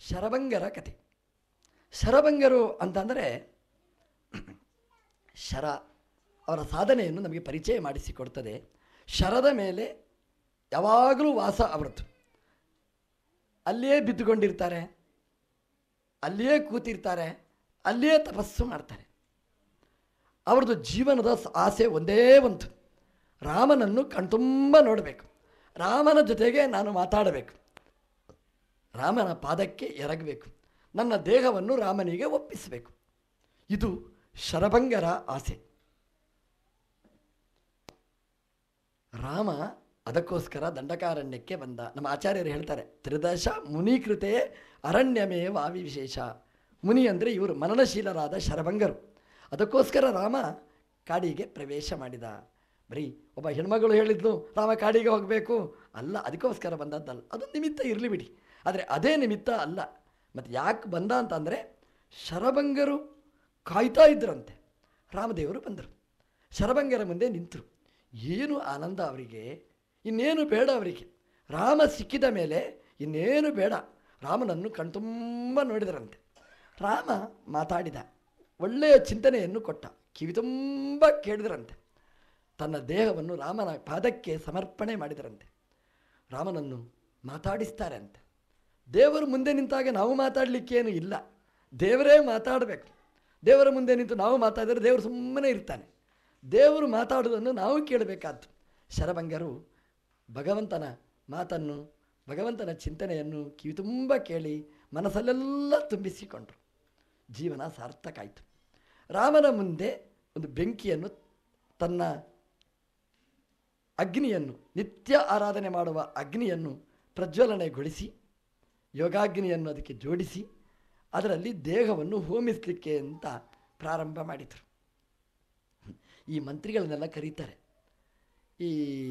ಶರಭಂಗರ ಕತೆ. ಶರಭಂಗರು ಅಂತಂದರೆ ಶರ ಅವರ ಸಾಧನೆಯನ್ನು ನಮಗೆ ಪರಿಚಯ ಮಾಡಿಸಿಕೊಡ್ತದೆ. ಶರದ ಮೇಲೆ ಯಾವಾಗಲೂ ವಾಸ ಅವರದ್ದು. ಅಲ್ಲಿಯೇ ಬಿದ್ದುಕೊಂಡಿರ್ತಾರೆ, ಅಲ್ಲಿಯೇ ಕೂತಿರ್ತಾರೆ, ಅಲ್ಲಿಯೇ ತಪಸ್ಸು ಮಾಡ್ತಾರೆ. ಅವ್ರದ್ದು ಜೀವನದ ಆಸೆ ಒಂದೇ ಒಂದು, ರಾಮನನ್ನು ಕಣ್ತುಂಬ ನೋಡಬೇಕು, ರಾಮನ ಜೊತೆಗೆ ನಾನು ಮಾತಾಡಬೇಕು, ರಾಮನ ಪಾದಕ್ಕೆ ಎರಗಬೇಕು, ನನ್ನ ದೇಹವನ್ನು ರಾಮನಿಗೆ ಒಪ್ಪಿಸಬೇಕು. ಇದು ಶರಭಂಗರ ಆಸೆ. ರಾಮ ಅದಕ್ಕೋಸ್ಕರ ದಂಡಕಾರಣ್ಯಕ್ಕೆ ಬಂದ. ನಮ್ಮ ಆಚಾರ್ಯರು ಹೇಳ್ತಾರೆ, ತ್ರಿದಶ ಮುನಿಕೃತೆ ಅರಣ್യമೇ ವಾವಿ ವಿಶೇಷ. ಮುನಿ ಅಂದರೆ ಇವರು ಮನನಶೀಲರಾದ ಶರಭಂಗರು. ಅದಕ್ಕೋಸ್ಕರ ರಾಮ ಕಾಡಿಗೆ ಪ್ರವೇಶ ಮಾಡಿದ. ಬರೀ ಒಬ್ಬ ಹೆಣ್ಮಗಳು ಹೇಳಿದ್ಲು ರಾಮ ಕಾಡಿಗೆ ಹೋಗಬೇಕು ಅಲ್ಲ, ಅದಕ್ಕೋಸ್ಕರ ಬಂದದ್ದಲ್ಲ. ಅದೊಂದು ನಿಮಿತ್ತ ಇರಲಿ ಬಿಡಿ, ಆದರೆ ಅದೇ ನಿಮಿತ್ತ ಅಲ್ಲ. ಮತ್ತು ಯಾಕೆ ಬಂದ ಅಂತಂದರೆ ಶರಭಂಗರು ಕಾಯ್ತಾ ಇದ್ದರಂತೆ. ರಾಮದೇವರು ಬಂದರು, ಶರಭಂಗರ ಮುಂದೆ ನಿಂತರು. ಏನು ಆನಂದ ಅವರಿಗೆ, ಇನ್ನೇನು ಬೇಡ ಅವರಿಗೆ. ರಾಮ ಸಿಕ್ಕಿದ ಮೇಲೆ ಇನ್ನೇನು ಬೇಡ, ರಾಮನನ್ನು ಕಣ್ತುಂಬ ನೋಡಿದರಂತೆ. ರಾಮ ಮಾತಾಡಿದ, ಒಳ್ಳೆಯ ಚಿಂತನೆಯನ್ನು ಕೊಟ್ಟ, ಕಿವಿ ತುಂಬ ಕೇಳಿದರಂತೆ. ತನ್ನ ದೇಹವನ್ನು ರಾಮನ ಪಾದಕ್ಕೆ ಸಮರ್ಪಣೆ ಮಾಡಿದರಂತೆ. ರಾಮನನ್ನು ಮಾತಾಡಿಸ್ತಾರೆ ಅಂತೆ. ದೇವರು ಮುಂದೆ ನಿಂತಾಗ ನಾವು ಮಾತಾಡಲಿಕ್ಕೇನು ಇಲ್ಲ, ದೇವರೇ ಮಾತಾಡಬೇಕು. ದೇವರ ಮುಂದೆ ನಿಂತು ನಾವು ಮಾತಾಡಿದರೆ ದೇವರು ಸುಮ್ಮನೆ ಇರ್ತಾನೆ. ದೇವರು ಮಾತಾಡುವುದನ್ನು ನಾವು ಕೇಳಬೇಕಾದ್ದು. ಶರಭಂಗರು ಭಗವಂತನ ಮಾತನ್ನು, ಭಗವಂತನ ಚಿಂತನೆಯನ್ನು ಕಿವಿ ತುಂಬ ಕೇಳಿ ಮನಸ್ಸಲ್ಲೆಲ್ಲ ತುಂಬಿಸಿಕೊಂಡರು. ಜೀವನ ಸಾರ್ಥಕ ಆಯಿತು. ರಾಮನ ಮುಂದೆ ಒಂದು ಬೆಂಕಿಯನ್ನು, ತನ್ನ ಅಗ್ನಿಯನ್ನು, ನಿತ್ಯ ಆರಾಧನೆ ಮಾಡುವ ಅಗ್ನಿಯನ್ನು ಪ್ರಜ್ವಲನೆಗೊಳಿಸಿ, ಯೋಗಾಗ್ನಿಯನ್ನು ಅದಕ್ಕೆ ಜೋಡಿಸಿ ಅದರಲ್ಲಿ ದೇಹವನ್ನು ಹೋಮಿಸಲಿಕ್ಕೆ ಅಂತ ಪ್ರಾರಂಭ ಮಾಡಿದರು. ಈ ಮಂತ್ರಿಗಳನ್ನೆಲ್ಲ ಕರೀತಾರೆ. ಈ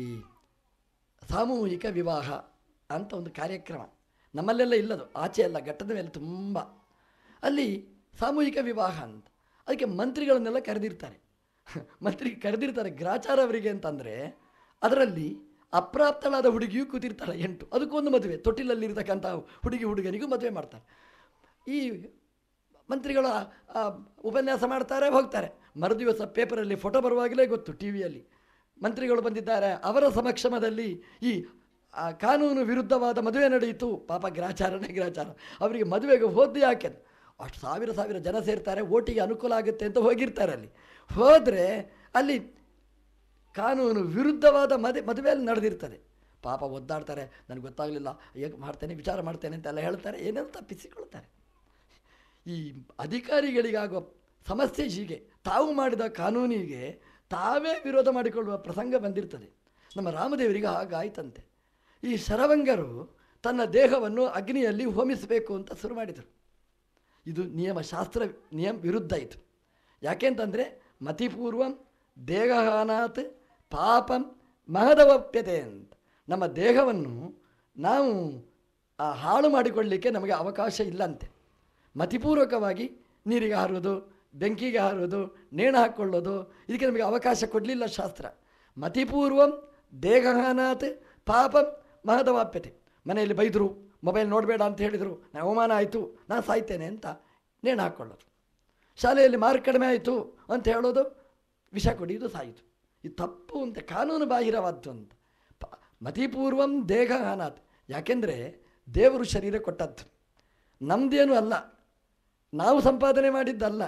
ಸಾಮೂಹಿಕ ವಿವಾಹ ಅಂತ ಒಂದು ಕಾರ್ಯಕ್ರಮ ನಮ್ಮಲ್ಲೆಲ್ಲ ಇಲ್ಲದು, ಆಚೆ ಎಲ್ಲ ಘಟ್ಟದ ಮೇಲೆ ತುಂಬ. ಅಲ್ಲಿ ಸಾಮೂಹಿಕ ವಿವಾಹ ಅಂತ ಅದಕ್ಕೆ ಮಂತ್ರಿಗಳನ್ನೆಲ್ಲ ಕರೆದಿರ್ತಾರೆ. ಕರೆದಿರ್ತಾರೆ ಗ್ರಾಚಾರ ಅವರಿಗೆ ಅಂತಂದರೆ, ಅದರಲ್ಲಿ ಅಪ್ರಾಪ್ತಳಾದ ಹುಡುಗಿಯೂ ಕೂತಿರ್ತಾಳೆ 8, ಅದಕ್ಕೊಂದು ಮದುವೆ. ತೊಟ್ಟಿಲಲ್ಲಿರ್ತಕ್ಕಂಥ ಹುಡುಗನಿಗೂ ಮದುವೆ ಮಾಡ್ತಾರೆ. ಈ ಮಂತ್ರಿಗಳು ಉಪನ್ಯಾಸ ಮಾಡ್ತಾರೆ, ಹೋಗ್ತಾರೆ. ಮರುದಿವಸ ಪೇಪರಲ್ಲಿ ಫೋಟೋ ಬರುವಾಗಲೇ ಗೊತ್ತು, ಟಿ ವಿಯಲ್ಲಿ ಮಂತ್ರಿಗಳು ಬಂದಿದ್ದಾರೆ, ಅವರ ಸಮಕ್ಷಮದಲ್ಲಿ ಈ ಕಾನೂನು ವಿರುದ್ಧವಾದ ಮದುವೆ ನಡೆಯಿತು. ಪಾಪ ಗ್ರಾಚಾರ ಅವರಿಗೆ ಮದುವೆಗೆ ಹೋದ್ದು ಯಾಕೆ, ಅಷ್ಟು ಸಾವಿರ ಜನ ಸೇರ್ತಾರೆ, ಓಟಿಗೆ ಅನುಕೂಲ ಆಗುತ್ತೆ ಅಂತ ಹೋಗಿರ್ತಾರೆ. ಅಲ್ಲಿ ಹೋದರೆ ಅಲ್ಲಿ ಕಾನೂನು ವಿರುದ್ಧವಾದ ಮದುವೆಯಲ್ಲಿ ನಡೆದಿರ್ತದೆ. ಪಾಪ ಒದ್ದಾಡ್ತಾರೆ, ನನಗೆ ಗೊತ್ತಾಗಲಿಲ್ಲ, ಹೇಗೆ ಮಾಡ್ತೇನೆ, ವಿಚಾರ ಮಾಡ್ತೇನೆ ಅಂತೆಲ್ಲ ಹೇಳ್ತಾರೆ, ಏನೇನು ತಪ್ಪಿಸಿಕೊಳ್ತಾರೆ. ಈ ಅಧಿಕಾರಿಗಳಿಗಾಗುವ ಸಮಸ್ಯೆ ಹೀಗೆ, ತಾವು ಮಾಡಿದ ಕಾನೂನಿಗೆ ತಾವೇ ವಿರೋಧ ಮಾಡಿಕೊಳ್ಳುವ ಪ್ರಸಂಗ ಬಂದಿರ್ತದೆ. ನಮ್ಮ ರಾಮದೇವರಿಗೆ ಹಾಗಾಯ್ತಂತೆ. ಈ ಶರಭಂಗರು ತನ್ನ ದೇಹವನ್ನು ಅಗ್ನಿಯಲ್ಲಿ ಹೋಮಿಸಬೇಕು ಅಂತ ಶುರು ಮಾಡಿದರು. ಇದು ಶಾಸ್ತ್ರ ವಿರುದ್ಧ ಇತ್ತು. ಯಾಕೆಂತಂದರೆ ಮತಿಪೂರ್ವಂ ದೇಹಹಾನಾತ್ ಪಾಪಂ ಮಹದವಪ್ಯತೆ ಅಂತ. ನಮ್ಮ ದೇಹವನ್ನು ನಾವು ಹಾಳು ಮಾಡಿಕೊಳ್ಳಲಿಕ್ಕೆ ನಮಗೆ ಅವಕಾಶ ಇಲ್ಲಂತೆ. ಮತಿಪೂರ್ವಕವಾಗಿ ನೀರಿಗೆ ಹಾರುವುದು, ಬೆಂಕಿಗೆ ಹಾರುವುದು, ನೇಣು ಹಾಕ್ಕೊಳ್ಳೋದು, ಇದಕ್ಕೆ ನಮಗೆ ಅವಕಾಶ ಕೊಡಲಿಲ್ಲ ಶಾಸ್ತ್ರ. ಮತಿಪೂರ್ವಂ ದೇಹಹಾನಾತ್ ಪಾಪಂ ಮಹದವಾಪ್ಯತೆ. ಮನೆಯಲ್ಲಿ ಬೈದರು, ಮೊಬೈಲ್ ನೋಡಬೇಡ ಅಂತ ಹೇಳಿದರು, ನಾನು ಅವಮಾನ ಆಯಿತು, ನಾನು ಸಾಯ್ತೇನೆ ಅಂತ ನೇಣು ಹಾಕ್ಕೊಳ್ಳೋದು. ಶಾಲೆಯಲ್ಲಿ ಮಾರ್ಕ್ ಕಡಿಮೆ ಆಯಿತು ಅಂತ ಹೇಳೋದು, ವಿಷ ಕುಡಿಯೋದು, ಸಾಯಿತು. ಇದು ತಪ್ಪು ಅಂತ, ಕಾನೂನು ಬಾಹಿರವಾದ್ದು ಅಂತ. ಮತಿಪೂರ್ವಂ ದೇಹಹಾನಾತ್. ಯಾಕೆಂದರೆ ದೇವರು ಶರೀರ ಕೊಟ್ಟದ್ದು, ನಮ್ಮದೇನು ಅಲ್ಲ, ನಾವು ಸಂಪಾದನೆ ಮಾಡಿದ್ದಲ್ಲ,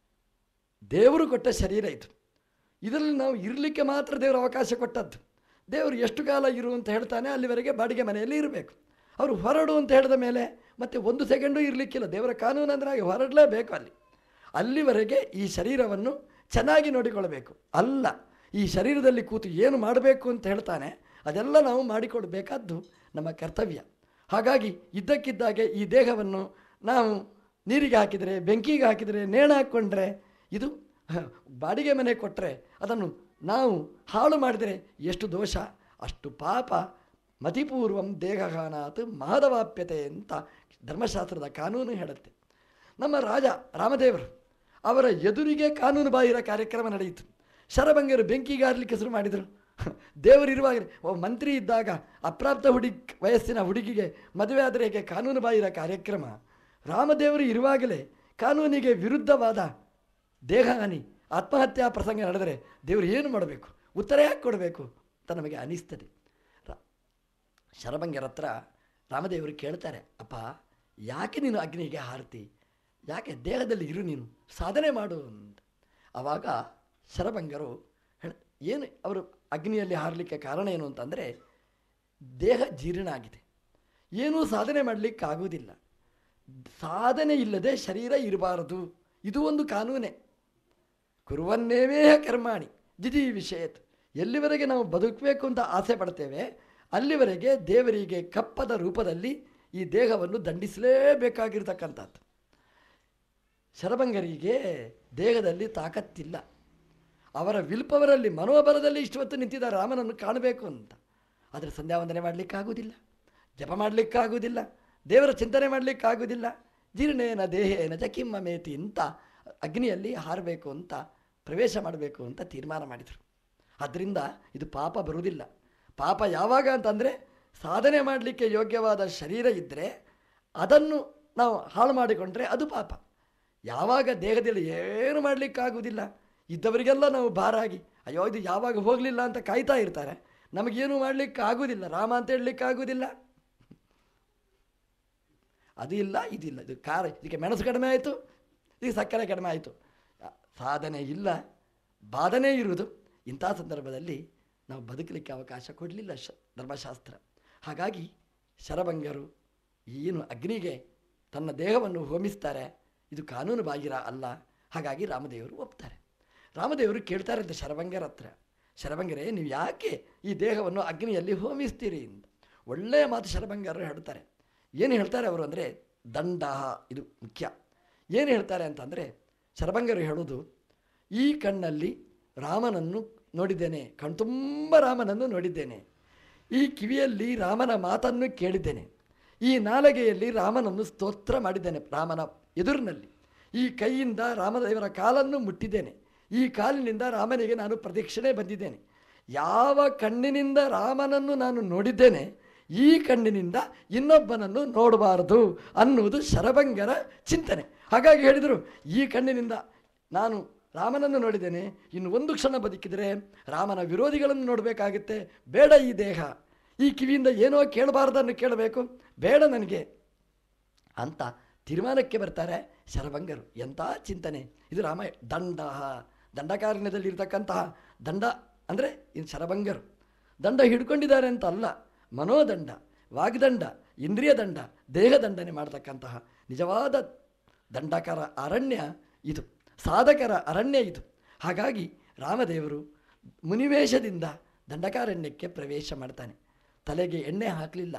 ದೇವರು ಕೊಟ್ಟ ಶರೀರ ಇದು. ಇದರಲ್ಲಿ ನಾವು ಇರಲಿಕ್ಕೆ ಮಾತ್ರ ದೇವರು ಅವಕಾಶ ಕೊಟ್ಟದ್ದು. ದೇವರು ಎಷ್ಟು ಕಾಲ ಇರು ಅಂತ ಹೇಳ್ತಾನೆ, ಅಲ್ಲಿವರೆಗೆ ಬಾಡಿಗೆ ಮನೆಯಲ್ಲಿ ಇರಬೇಕು. ಅವರು ಹೊರಡು ಅಂತ ಹೇಳಿದ ಮೇಲೆ ಮತ್ತೆ 1 ಸೆಕೆಂಡು ಇರಲಿಕ್ಕಿಲ್ಲ. ದೇವರ ಕಾನೂನು ಅಂದರೆ ಹಾಗೆ, ಹೊರಡಲೇಬೇಕು. ಅಲ್ಲಿವರೆಗೆ ಈ ಶರೀರವನ್ನು ಚೆನ್ನಾಗಿ ನೋಡಿಕೊಳ್ಳಬೇಕು. ಅಲ್ಲ, ಈ ಶರೀರದಲ್ಲಿ ಕೂತು ಏನು ಮಾಡಬೇಕು ಅಂತ ಹೇಳ್ತಾನೆ ಅದೆಲ್ಲ ನಾವು ಮಾಡಿಕೊಡ್ಬೇಕಾದ್ದು ನಮ್ಮ ಕರ್ತವ್ಯ. ಹಾಗಾಗಿ ಇದ್ದಕ್ಕಿದ್ದಾಗೆ ಈ ದೇಹವನ್ನು ನಾವು ನೀರಿಗೆ ಹಾಕಿದರೆ, ಬೆಂಕಿಗೆ ಹಾಕಿದರೆ, ನೇಣು ಹಾಕ್ಕೊಂಡ್ರೆ, ಇದು ಬಾಡಿಗೆ ಮನೆ ಕೊಟ್ಟರೆ ಅದನ್ನು ನಾವು ಹಾಳು ಮಾಡಿದರೆ ಎಷ್ಟು ದೋಷ, ಅಷ್ಟು ಪಾಪ. ಮತಿಪೂರ್ವಂ ದೇಹಹಾನಾತ್ ಮಹದವಾಪ್ಯತೆ ಅಂತ ಧರ್ಮಶಾಸ್ತ್ರದ ಕಾನೂನು ಹೇಳುತ್ತೆ. ನಮ್ಮ ರಾಜ ರಾಮದೇವರು ಅವರ ಎದುರಿಗೆ ಕಾನೂನು ಬಾಹಿರ ಕಾರ್ಯಕ್ರಮ ನಡೆಯಿತು. ಶರಭಂಗರು ಬೆಂಕಿಗೆ ಹಾರಲಿಕ್ಕೆ ಶುರು ಮಾಡಿದರು. ದೇವರಿರುವಾಗ, ಮಂತ್ರಿ ಇದ್ದಾಗ ಅಪ್ರಾಪ್ತ ವಯಸ್ಸಿನ ಹುಡುಗಿಗೆ ಮದುವೆ ಆದರೆ ಹೇಗೆ ಕಾನೂನು ಬಾಹಿರ ಕಾರ್ಯಕ್ರಮ, ರಾಮದೇವರು ಇರುವಾಗಲೇ ಕಾನೂನಿಗೆ ವಿರುದ್ಧವಾದ ದೇಹಹಾನಿ ಆತ್ಮಹತ್ಯಾ ಪ್ರಸಂಗ ನಡೆದರೆ ದೇವರು ಏನು ಮಾಡಬೇಕು, ಉತ್ತರ ಯಾಕೆ ಕೊಡಬೇಕು ಅಂತ ನಮಗೆ ಅನಿಸ್ತದೆ. ಶರಭಂಗರ ಹತ್ರ ರಾಮದೇವರು ಕೇಳ್ತಾರೆ, ಅಪ್ಪ ಯಾಕೆ ನೀನು ಅಗ್ನಿಗೆ ಹಾರ್ತಿ, ಯಾಕೆ ದೇಹದಲ್ಲಿ ಇರು, ನೀನು ಸಾಧನೆ ಮಾಡು ಅಂತ. ಆವಾಗ ಶರಭಂಗರು ಏನು ಅವರು ಅಗ್ನಿಯಲ್ಲಿ ಹಾರಲಿಕ್ಕೆ ಕಾರಣ ಏನು ಅಂತಂದರೆ, ದೇಹ ಜೀರ್ಣ ಆಗಿದೆ, ಏನೂ ಸಾಧನೆ ಮಾಡಲಿಕ್ಕಾಗುವುದಿಲ್ಲ, ಸಾಧನೆ ಇಲ್ಲದೆ ಶರೀರ ಇರಬಾರದು, ಇದು ಒಂದು ಕಾನೂನೇ. ಕುರುವನ್ನೇವೇಹ ಕರ್ಮಾಣಿ ಜಿಜಿ ವಿಷಯತ್. ಎಲ್ಲಿವರೆಗೆ ನಾವು ಬದುಕಬೇಕು ಅಂತ ಆಸೆ ಪಡ್ತೇವೆ ಅಲ್ಲಿವರೆಗೆ ದೇವರಿಗೆ ಕಪ್ಪದ ರೂಪದಲ್ಲಿ ಈ ದೇಹವನ್ನು ದಂಡಿಸಲೇಬೇಕಾಗಿರ್ತಕ್ಕಂಥದ್ದು. ಶರಭಂಗರಿಗೆ ದೇಹದಲ್ಲಿ ತಾಕತ್ತಿಲ್ಲ, ಅವರ ವಿಲ್ಪವರಲ್ಲಿ ಮನೋಬಲದಲ್ಲಿ ಇಷ್ಟು ಹೊತ್ತು ನಿಂತಿದ್ದ ರಾಮನನ್ನು ಕಾಣಬೇಕು ಅಂತ. ಆದರೆ ಸಂಧ್ಯಾ ವಂದನೆ ಮಾಡಲಿಕ್ಕಾಗುವುದಿಲ್ಲ, ಜಪ ಮಾಡಲಿಕ್ಕಾಗುವುದಿಲ್ಲ, ದೇವರ ಚಿಂತನೆ ಮಾಡಲಿಕ್ಕಾಗುವುದಿಲ್ಲ. ಜೀರ್ಣೇನ ದೇಹೇನ ಚಕಿಮ್ಮ ಮೇತಿ ಅಂತ ಅಗ್ನಿಯಲ್ಲಿ ಹಾರಬೇಕು ಅಂತ, ಪ್ರವೇಶ ಮಾಡಬೇಕು ಅಂತ ತೀರ್ಮಾನ ಮಾಡಿದರು. ಆದ್ದರಿಂದ ಇದು ಪಾಪ ಬರುವುದಿಲ್ಲ. ಪಾಪ ಯಾವಾಗ ಅಂತಂದರೆ, ಸಾಧನೆ ಮಾಡಲಿಕ್ಕೆ ಯೋಗ್ಯವಾದ ಶರೀರ ಇದ್ದರೆ ಅದನ್ನು ನಾವು ಹಾಳು ಮಾಡಿಕೊಂಡ್ರೆ ಅದು ಪಾಪ. ಯಾವಾಗ ದೇಹದಲ್ಲಿ ಏನು ಮಾಡಲಿಕ್ಕಾಗುವುದಿಲ್ಲ, ಇದ್ದವರಿಗೆಲ್ಲ ನಾವು ಭಾರಾಗಿ ಅಯ್ಯೋ ಇದು ಯಾವಾಗ ಹೋಗಲಿಲ್ಲ ಅಂತ ಕಾಯ್ತಾ ಇರ್ತಾರೆ, ನಮಗೇನು ಮಾಡಲಿಕ್ಕಾಗುವುದಿಲ್ಲ, ರಾಮ ಅಂತ ಹೇಳಲಿಕ್ಕಾಗುವುದಿಲ್ಲ, ಅದು ಇಲ್ಲ ಇದಿಲ್ಲ, ಇದು ಖಾರ, ಇದಕ್ಕೆ ಮೆಣಸು ಕಡಿಮೆ ಆಯಿತು, ಇದಕ್ಕೆ ಸಕ್ಕರೆ ಕಡಿಮೆ ಆಯಿತು, ಸಾಧನೆ ಇಲ್ಲ, ಬಾಧನೆ ಇರುವುದು. ಇಂಥ ಸಂದರ್ಭದಲ್ಲಿ ನಾವು ಬದುಕಲಿಕ್ಕೆ ಅವಕಾಶ ಕೊಡಲಿಲ್ಲ ಧರ್ಮಶಾಸ್ತ್ರ. ಹಾಗಾಗಿ ಶರಭಂಗರು ಏನು ಅಗ್ನಿಗೆ ತನ್ನ ದೇಹವನ್ನು ಹೋಮಿಸ್ತಾರೆ, ಇದು ಕಾನೂನು ಬಾಹಿರ ಅಲ್ಲ. ಹಾಗಾಗಿ ರಾಮದೇವರು ಒಪ್ತಾರೆ. ರಾಮದೇವರು ಕೇಳ್ತಾರೆ ಅಂತ ಶರಭಂಗರ ಹತ್ರ, ಶರಭಂಗರೇ ನೀವು ಯಾಕೆ ಈ ದೇಹವನ್ನು ಅಗ್ನಿಯಲ್ಲಿ ಹೋಮಿಸ್ತೀರಿ ಅಂತ. ಒಳ್ಳೆಯ ಮಾತು ಶರಭಂಗರು ಹೇಳ್ತಾರೆ. ಏನು ಹೇಳ್ತಾರೆ ಅವರು ಅಂದರೆ, ದಂಡ, ಇದು ಮುಖ್ಯ. ಏನು ಹೇಳ್ತಾರೆ ಅಂತಂದರೆ, ಶರಭಂಗರು ಹೇಳೋದು, ಈ ಕಣ್ಣಲ್ಲಿ ರಾಮನನ್ನು ನೋಡಿದ್ದೇನೆ, ಕಣ್ತುಂಬ ರಾಮನನ್ನು ನೋಡಿದ್ದೇನೆ, ಈ ಕಿವಿಯಲ್ಲಿ ರಾಮನ ಮಾತನ್ನು ಕೇಳಿದ್ದೇನೆ, ಈ ನಾಲಿಗೆಯಲ್ಲಿ ರಾಮನನ್ನು ಸ್ತೋತ್ರ ಮಾಡಿದ್ದೇನೆ ರಾಮನ ಎದುರಿನಲ್ಲಿ, ಈ ಕೈಯಿಂದ ರಾಮದೇವರ ಕಾಲನ್ನು ಮುಟ್ಟಿದ್ದೇನೆ, ಈ ಕಾಲಿನಿಂದ ರಾಮನಿಗೆ ನಾನು ಪ್ರದಕ್ಷಿಣೆ ಬಂದಿದ್ದೇನೆ. ಯಾವ ಕಣ್ಣಿನಿಂದ ರಾಮನನ್ನು ನಾನು ನೋಡಿದ್ದೇನೆ, ಈ ಕಣ್ಣಿನಿಂದ ಇನ್ನೊಬ್ಬನನ್ನು ನೋಡಬಾರದು ಅನ್ನುವುದು ಶರಭಂಗರ ಚಿಂತನೆ. ಹಾಗಾಗಿ ಹೇಳಿದರು, ಈ ಕಣ್ಣಿನಿಂದ ನಾನು ರಾಮನನ್ನು ನೋಡಿದ್ದೇನೆ, ಇನ್ನು ಒಂದು ಕ್ಷಣ ಬದುಕಿದರೆ ರಾಮನ ವಿರೋಧಿಗಳನ್ನು ನೋಡಬೇಕಾಗುತ್ತೆ, ಬೇಡ ಈ ದೇಹ, ಈ ಕಿವಿಯಿಂದ ಏನೋ ಕೇಳಬಾರ್ದನ್ನು ಕೇಳಬೇಕು, ಬೇಡ ನನಗೆ ಅಂತ ತೀರ್ಮಾನಕ್ಕೆ ಬರ್ತಾರೆ ಶರಭಂಗರು. ಎಂಥ ಚಿಂತನೆ ಇದು! ದಂಡ, ದಂಡಕಾರಣ್ಯದಲ್ಲಿರ್ತಕ್ಕಂತಹ ದಂಡ ಅಂದರೆ ಇನ್ನು ಶರಭಂಗರು ದಂಡ ಹಿಡ್ಕೊಂಡಿದ್ದಾರೆ ಅಂತ ಅಲ್ಲ, ಮನೋದಂಡ, ವಾಗ್ದಂಡ, ಇಂದ್ರಿಯ ದಂಡ, ದೇಹದಂಡನೆ ಮಾಡತಕ್ಕಂತಹ ನಿಜವಾದ ದಂಡಕರ ಅರಣ್ಯ ಇದು, ಸಾಧಕರ ಅರಣ್ಯ ಇದು. ಹಾಗಾಗಿ ರಾಮದೇವರು ಮುನಿವೇಷದಿಂದ ದಂಡಕಾರಣ್ಯಕ್ಕೆ ಪ್ರವೇಶ ಮಾಡ್ತಾನೆ. ತಲೆಗೆ ಎಣ್ಣೆ ಹಾಕಲಿಲ್ಲ,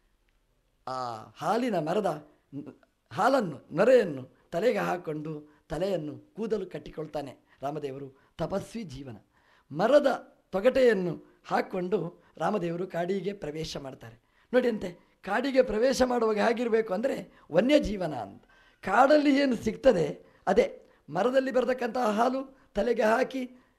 ಆ ಹಾಲಿನ ಮರದ ಹಾಲನ್ನು, ನೊರೆಯನ್ನು ತಲೆಗೆ ಹಾಕ್ಕೊಂಡು ತಲೆಯನ್ನು ಕೂದಲು ಕಟ್ಟಿಕೊಳ್ತಾನೆ ರಾಮದೇವರು. ತಪಸ್ವಿ ಜೀವನ. ಮರದ ತೊಗಟೆಯನ್ನು ಹಾಕ್ಕೊಂಡು ರಾಮದೇವರು ಕಾಡಿಗೆ ಪ್ರವೇಶ ಮಾಡ್ತಾರೆ. ನೋಡಿ ಅಂತೆ, ಕಾಡಿಗೆ ಪ್ರವೇಶ ಮಾಡುವಾಗ ಹೇಗಿರಬೇಕು ಅಂದರೆ ವನ್ಯಜೀವನ ಅಂತ. ಕಾಡಲ್ಲಿ ಏನು ಸಿಗ್ತದೆ ಅದೇ, ಮರದಲ್ಲಿ ಬರತಕ್ಕಂತಹ ಹಾಲು ತಲೆಗೆ ಹಾಕಿ,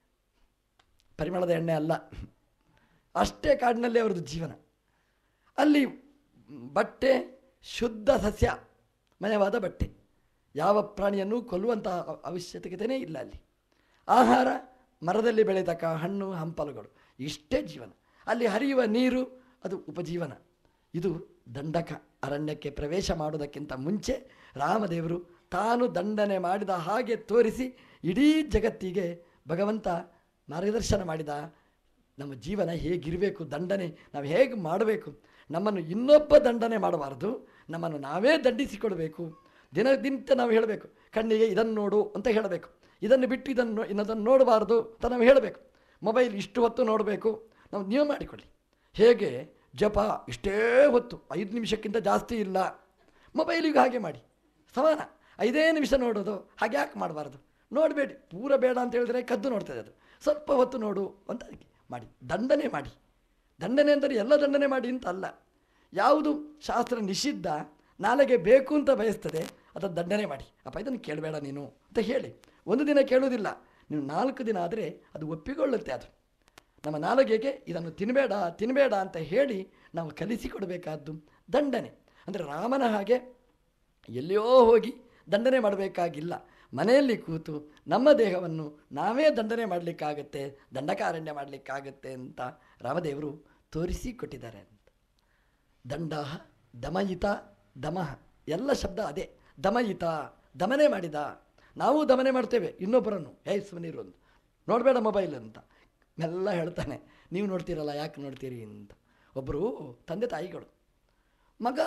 ಪರಿಮಳದ ಎಣ್ಣೆ ಅಲ್ಲ, ಅಷ್ಟೇ ಕಾಡಿನಲ್ಲಿ ಅವರದ್ದು ಜೀವನ. ಅಲ್ಲಿ ಬಟ್ಟೆ ಶುದ್ಧ ಸಸ್ಯ ಮಯವಾದ ಬಟ್ಟೆ, ಯಾವ ಪ್ರಾಣಿಯನ್ನು ಕೊಲ್ಲುವಂತಹ ಅವಶ್ಯಕತೆಯೇ ಇಲ್ಲ. ಅಲ್ಲಿ ಆಹಾರ ಮರದಲ್ಲಿ ಬೆಳೆತಕ್ಕ ಹಣ್ಣು ಹಂಪಲುಗಳು, ಇಷ್ಟೇ ಜೀವನ. ಅಲ್ಲಿ ಹರಿಯುವ ನೀರು ಅದು ಉಪಜೀವನ. ಇದು ದಂಡಕ ಅರಣ್ಯಕ್ಕೆ ಪ್ರವೇಶ ಮಾಡುವುದಕ್ಕಿಂತ ಮುಂಚೆ ರಾಮದೇವರು ತಾನು ದಂಡನೆ ಮಾಡಿದ ಹಾಗೆ ತೋರಿಸಿ ಇಡೀ ಜಗತ್ತಿಗೆ ಭಗವಂತ ಮಾರ್ಗದರ್ಶನ ಮಾಡಿದ. ನಮ್ಮ ಜೀವನ ಹೇಗಿರಬೇಕು, ದಂಡನೆ ನಾವು ಹೇಗೆ ಮಾಡಬೇಕು, ನಮ್ಮನ್ನು ಇನ್ನೊಬ್ಬ ದಂಡನೆ ಮಾಡಬಾರ್ದು, ನಮ್ಮನ್ನು ನಾವೇ ದಂಡಿಸಿಕೊಡಬೇಕು. ದಿನದಿಂದ ನಾವು ಹೇಳಬೇಕು, ಕಣ್ಣಿಗೆ ಇದನ್ನು ನೋಡು ಅಂತ ಹೇಳಬೇಕು, ಇದನ್ನು ಬಿಟ್ಟು ಇನ್ನದನ್ನು ನೋಡಬಾರ್ದು ಅಂತ ನಾವು ಹೇಳಬೇಕು. ಮೊಬೈಲ್ ಇಷ್ಟು ಹೊತ್ತು ನೋಡಬೇಕು, ನಾವು ನೀವು ಮಾಡಿಕೊಳ್ಳಿ. ಹೇಗೆ ಜಪ ಇಷ್ಟೇ ಹೊತ್ತು, 5 ನಿಮಿಷಕ್ಕಿಂತ ಜಾಸ್ತಿ ಇಲ್ಲ, ಮೊಬೈಲಿಗೂ ಹಾಗೆ ಮಾಡಿ, ಸಮಾನ 5 ನಿಮಿಷ ನೋಡೋದು. ಹಾಗೆ ಯಾಕೆ ಮಾಡಬಾರ್ದು? ನೋಡಬೇಡಿ, ಪೂರ ಬೇಡ ಅಂತ ಹೇಳಿದ್ರೆ ಕದ್ದು ನೋಡ್ತದೆ ಅದು, ಸ್ವಲ್ಪ ಹೊತ್ತು ನೋಡು ಅಂತ ಮಾಡಿ. ದಂಡನೆ ಮಾಡಿ. ದಂಡನೆ ಅಂದರೆ ಎಲ್ಲ ದಂಡನೆ ಮಾಡಿ ಅಂತ ಅಲ್ಲ. ಯಾವುದು ಶಾಸ್ತ್ರ ನಿಷಿದ್ಧ, ನಾಳೆಗೆ ಬೇಕು ಅಂತ ಬಯಸ್ತದೆ, ಅದನ್ನು ದಂಡನೆ ಮಾಡಿ. ಅಪ್ಪ ಇದನ್ನು ಕೇಳಬೇಡ ನೀನು ಅಂತ ಹೇಳಿ. ಒಂದು ದಿನ ಕೇಳುವುದಿಲ್ಲ, ನೀವು 4 ದಿನ ಆದರೆ ಅದು ಒಪ್ಪಿಕೊಳ್ಳುತ್ತೆ. ಅದು ನಮ್ಮ ನಾಲಿಗೆಗೆ ಇದನ್ನು ತಿನ್ನಬೇಡ ಅಂತ ಹೇಳಿ ನಾವು ಕಲಿಸಿಕೊಡಬೇಕಾದ್ದು ದಂಡನೆ. ಅಂದರೆ ರಾಮನ ಹಾಗೆ ಎಲ್ಲಿಯೋ ಹೋಗಿ ದಂಡನೆ ಮಾಡಬೇಕಾಗಿಲ್ಲ. ಮನೆಯಲ್ಲಿ ಕೂತು ನಮ್ಮ ದೇಹವನ್ನು ನಾವೇ ದಂಡನೆ ಮಾಡಲಿಕ್ಕಾಗತ್ತೆ, ದಂಡಕಾರಣ್ಯ ಮಾಡಲಿಕ್ಕಾಗತ್ತೆ ಅಂತ ರಾಮದೇವರು ತೋರಿಸಿಕೊಟ್ಟಿದ್ದಾರೆ ಅಂತ. ದಂಡ, ದಮಯಿತ, ದಮಃ ಎಲ್ಲ ಶಬ್ದ ಅದೇ. ದಮಯಿತ ದಮನೆ ಮಾಡಿದ. ನಾವು ದಮನೆ ಮಾಡ್ತೇವೆ ಇನ್ನೊಬ್ಬರನ್ನು, ಸುಮ್ಮನಿರು ಅಂತ, ನೋಡಬೇಡ ಮೊಬೈಲ್ ಅಂತ ಮೆಲ್ಲ ಹೇಳ್ತಾನೆ. ನೀವು ನೋಡ್ತೀರಲ್ಲ, ಯಾಕೆ ನೋಡ್ತೀರಿ ಅಂತ. ಒಬ್ಬರು ತಂದೆ ತಾಯಿಗಳು, ಮಗ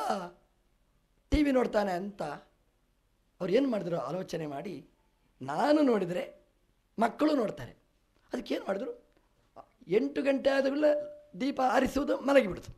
ಟಿ ವಿ ನೋಡ್ತಾನೆ ಅಂತ ಅವ್ರು ಏನು ಮಾಡಿದ್ರು ಆಲೋಚನೆ ಮಾಡಿ, ನಾನು ನೋಡಿದರೆ ಮಕ್ಕಳು ನೋಡ್ತಾರೆ. ಅದಕ್ಕೇನು ಮಾಡಿದ್ರು, 8 ಗಂಟೆ ಆದಮೇಲೆ ದೀಪ ಆರಿಸುವುದು ಮಲಗಿಬಿಡ್ತು.